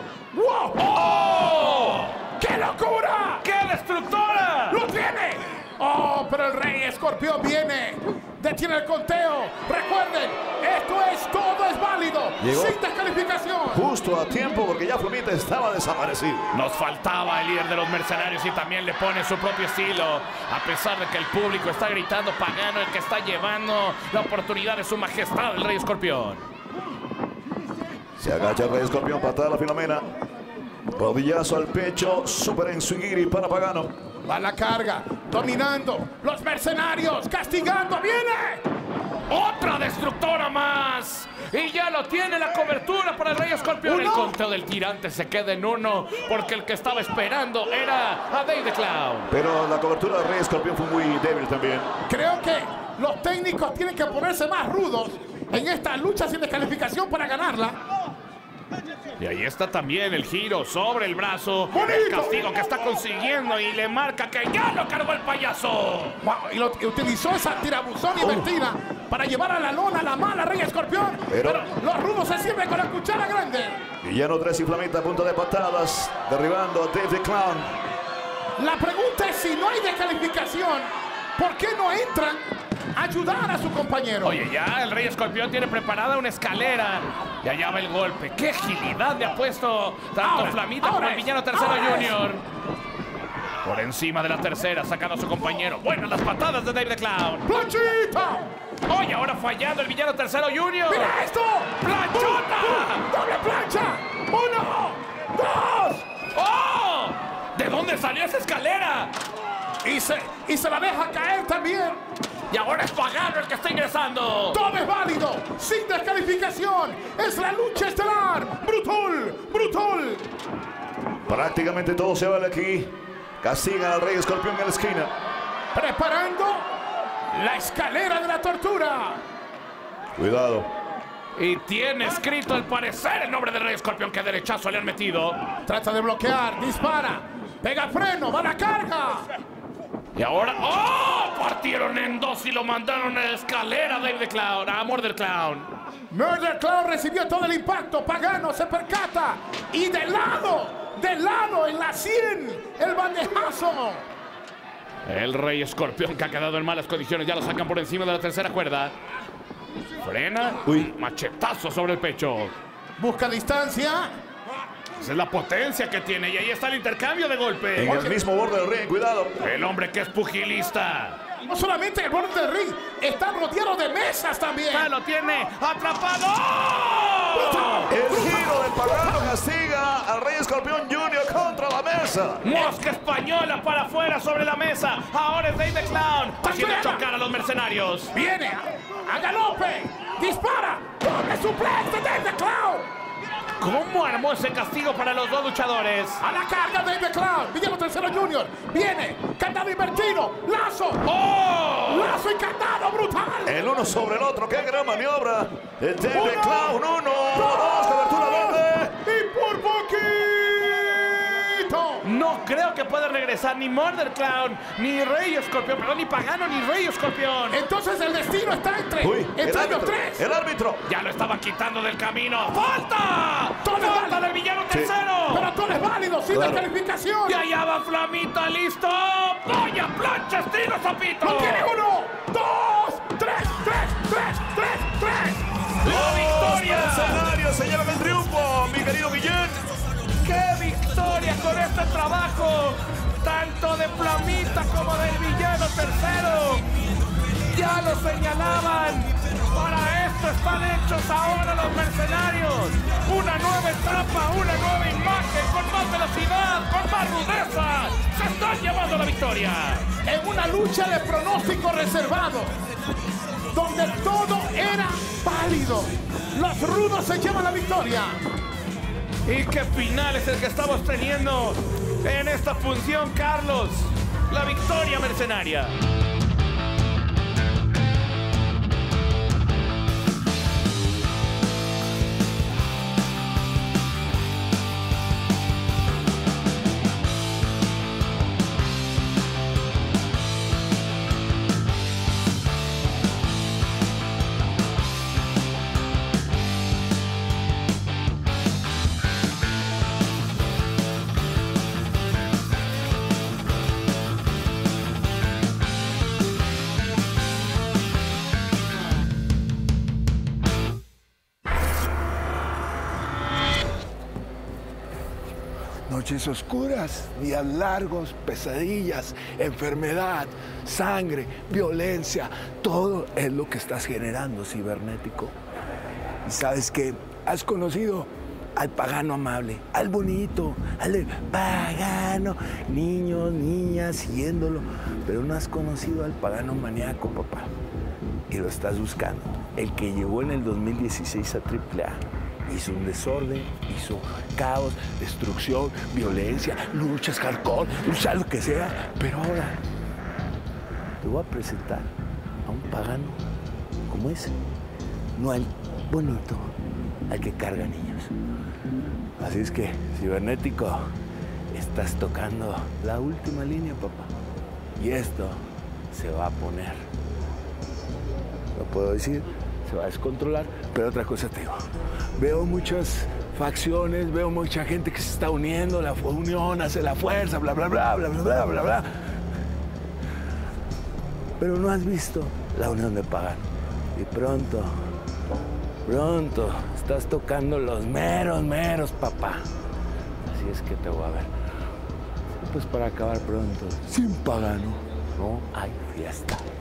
S14: ¡Wow!
S1: ¡Oh!
S14: ¡Qué locura!
S1: ¡Qué destructora!
S14: ¡Lo tiene! Oh, pero el Rey Escorpión viene. Detiene el conteo. Recuerden, todo es válido.
S2: Llegó
S14: sin descalificación.
S2: justo a tiempo porque ya Flamita estaba desaparecido.
S1: Nos faltaba el líder de los mercenarios y también le pone su propio estilo. A pesar de que el público está gritando, Pagano el que está llevando la oportunidad de su majestad, el Rey Escorpión.
S2: Se agacha el Rey Escorpión, patada a la Filomena. Rodillazo al pecho, super enswingiri para Pagano.
S14: Va la carga, dominando. Los mercenarios, castigando. ¡Viene!
S1: ¡Otra destructora más! Y ya lo tiene la cobertura para el Rey Escorpión. El conteo del tirante se queda en 1 porque el que estaba esperando era a Dave the Clown.
S2: Pero la cobertura del Rey Escorpión fue muy débil también.
S14: Creo que los técnicos tienen que ponerse más rudos en esta lucha sin descalificación para ganarla.
S1: Y ahí está también el giro sobre el brazo. El castigo que está consiguiendo y le marca que ya lo cargó el payaso.
S14: Wow, y utilizó esa tirabuzón invertida para llevar a la lona a la mala Rey Escorpión. Pero los rudos se sirven con la cuchara grande.
S2: Villano 3 y Flamita a punta de patadas, derribando a Dave the Clown.
S14: La pregunta es si no hay descalificación, ¿por qué no entran a ayudar a su compañero?
S1: Oye, ya el Rey Escorpión tiene preparada una escalera. Y allá va el golpe. ¡Qué agilidad le ha puesto tanto Flamita como el Villano Tercero Junior! Por encima de la tercera, sacando a su compañero. Buenas las patadas de Dave the Clown.
S14: ¡Planchita!
S1: Oye, ahora fallando el Villano Tercero Junior.
S14: ¡Mira esto!
S1: ¡Planchota!
S14: ¡Doble plancha! ¡1, 2!
S1: ¡Oh! ¿De dónde salió esa escalera?
S14: Y se la deja caer también.
S1: Y ahora es Pagano el que está ingresando.
S14: Todo es válido, sin descalificación. Es la lucha estelar. Brutal, brutal.
S2: Prácticamente todo se vale aquí. Castigan al Rey Escorpión en la esquina.
S14: Preparando la escalera de la tortura.
S2: Cuidado.
S1: Y tiene escrito al parecer el nombre del Rey Escorpión. Que derechazo le han metido.
S14: Trata de bloquear, dispara. Pega freno, va a la carga.
S1: Y ahora, ¡oh! Partieron en 2 y lo mandaron a la escalera Dave the Clown, a Murder Clown.
S14: Murder Clown recibió todo el impacto. Pagano se percata. Y de lado, en la 100, el bandejazo.
S1: El Rey Escorpión que ha quedado en malas condiciones. Ya lo sacan por encima de la tercera cuerda. Frena. Machetazo sobre el pecho.
S14: Busca distancia.
S1: Esa es la potencia que tiene. Y ahí está el intercambio de golpes.
S2: En el mismo borde del ring, cuidado.
S1: El hombre que es pugilista.
S14: No solamente en el borde del ring, está rodeado de mesas también.
S1: Ya lo tiene atrapado.
S2: El giro del Pagano castiga al Rey Escorpión Junior contra la mesa.
S1: Mosca española para afuera sobre la mesa. Ahora es Dave the Clown haciendo chocar a los mercenarios.
S14: Viene a galope. Dispara. Doble suplex de Dave the Clown.
S1: ¿Cómo armó ese castigo para los dos luchadores?
S14: A la carga Dave the Clown. Villano Tercero Junior. Viene. Candado invertido. Lazo.
S1: ¡Oh!
S14: Lazo y candado brutal.
S2: El uno sobre el otro. ¡Qué gran maniobra! El Dave the Clown. 1, 2. Cobertura verde.
S14: Y por poquito.
S1: No creo que pueda regresar ni Murder Clown, ni Rey Escorpión. Perdón, ni Pagano, ni Rey Escorpión.
S14: Entonces el destino está entre ellos tres.
S2: El árbitro.
S1: Ya lo estaban quitando del camino. ¡Falta!
S14: Todo
S1: ¡Falta del Villano Tercero!
S14: Pero todo es válido, sin descalificación.
S1: Y allá va Flamita, listo. ¡Vaya plancha, estilo Zapito!
S14: ¡Lo tiene 1, 2, 3!
S1: ¡La victoria!
S2: Escenario, señala el triunfo, mi querido Guillén.
S1: ¡Qué victoria con este trabajo! Tanto de Flamita como del Villano Tercero. Ya lo señalaban. Para esto están hechos ahora los mercenarios. Una nueva etapa, una nueva imagen, con más velocidad, con más rudeza. Se están llevando la victoria.
S14: En una lucha de pronóstico reservado, donde todo era válido, los rudos se llevan la victoria.
S1: ¿Y qué final es el que estamos teniendo en esta función, Carlos? La victoria mercenaria.
S16: Noches oscuras, días largos, pesadillas, enfermedad, sangre, violencia, todo es lo que estás generando, cibernético. Y sabes que has conocido al pagano amable, al bonito, al de pagano, niños, niñas, siguiéndolo, pero no has conocido al pagano maníaco, papá. Y lo estás buscando. El que llegó en el 2016 a AAA. Hizo un desorden, hizo caos, destrucción, violencia, luchas, hardcore, luchar lo que sea. Pero ahora te voy a presentar a un pagano como ese. No al bonito, al que carga niños. Así es que, cibernético, estás tocando la última línea, papá. Y esto se va a poner. No puedo decir, se va a descontrolar, pero otra cosa te digo. Veo muchas facciones, veo mucha gente que se está uniendo, la unión hace la fuerza, bla, bla, bla, bla, bla, bla, bla, bla. Pero no has visto la unión de pagano. Y pronto, estás tocando los meros, papá. Así es que te voy a ver. Y pues para acabar pronto, sin pagano, no hay fiesta.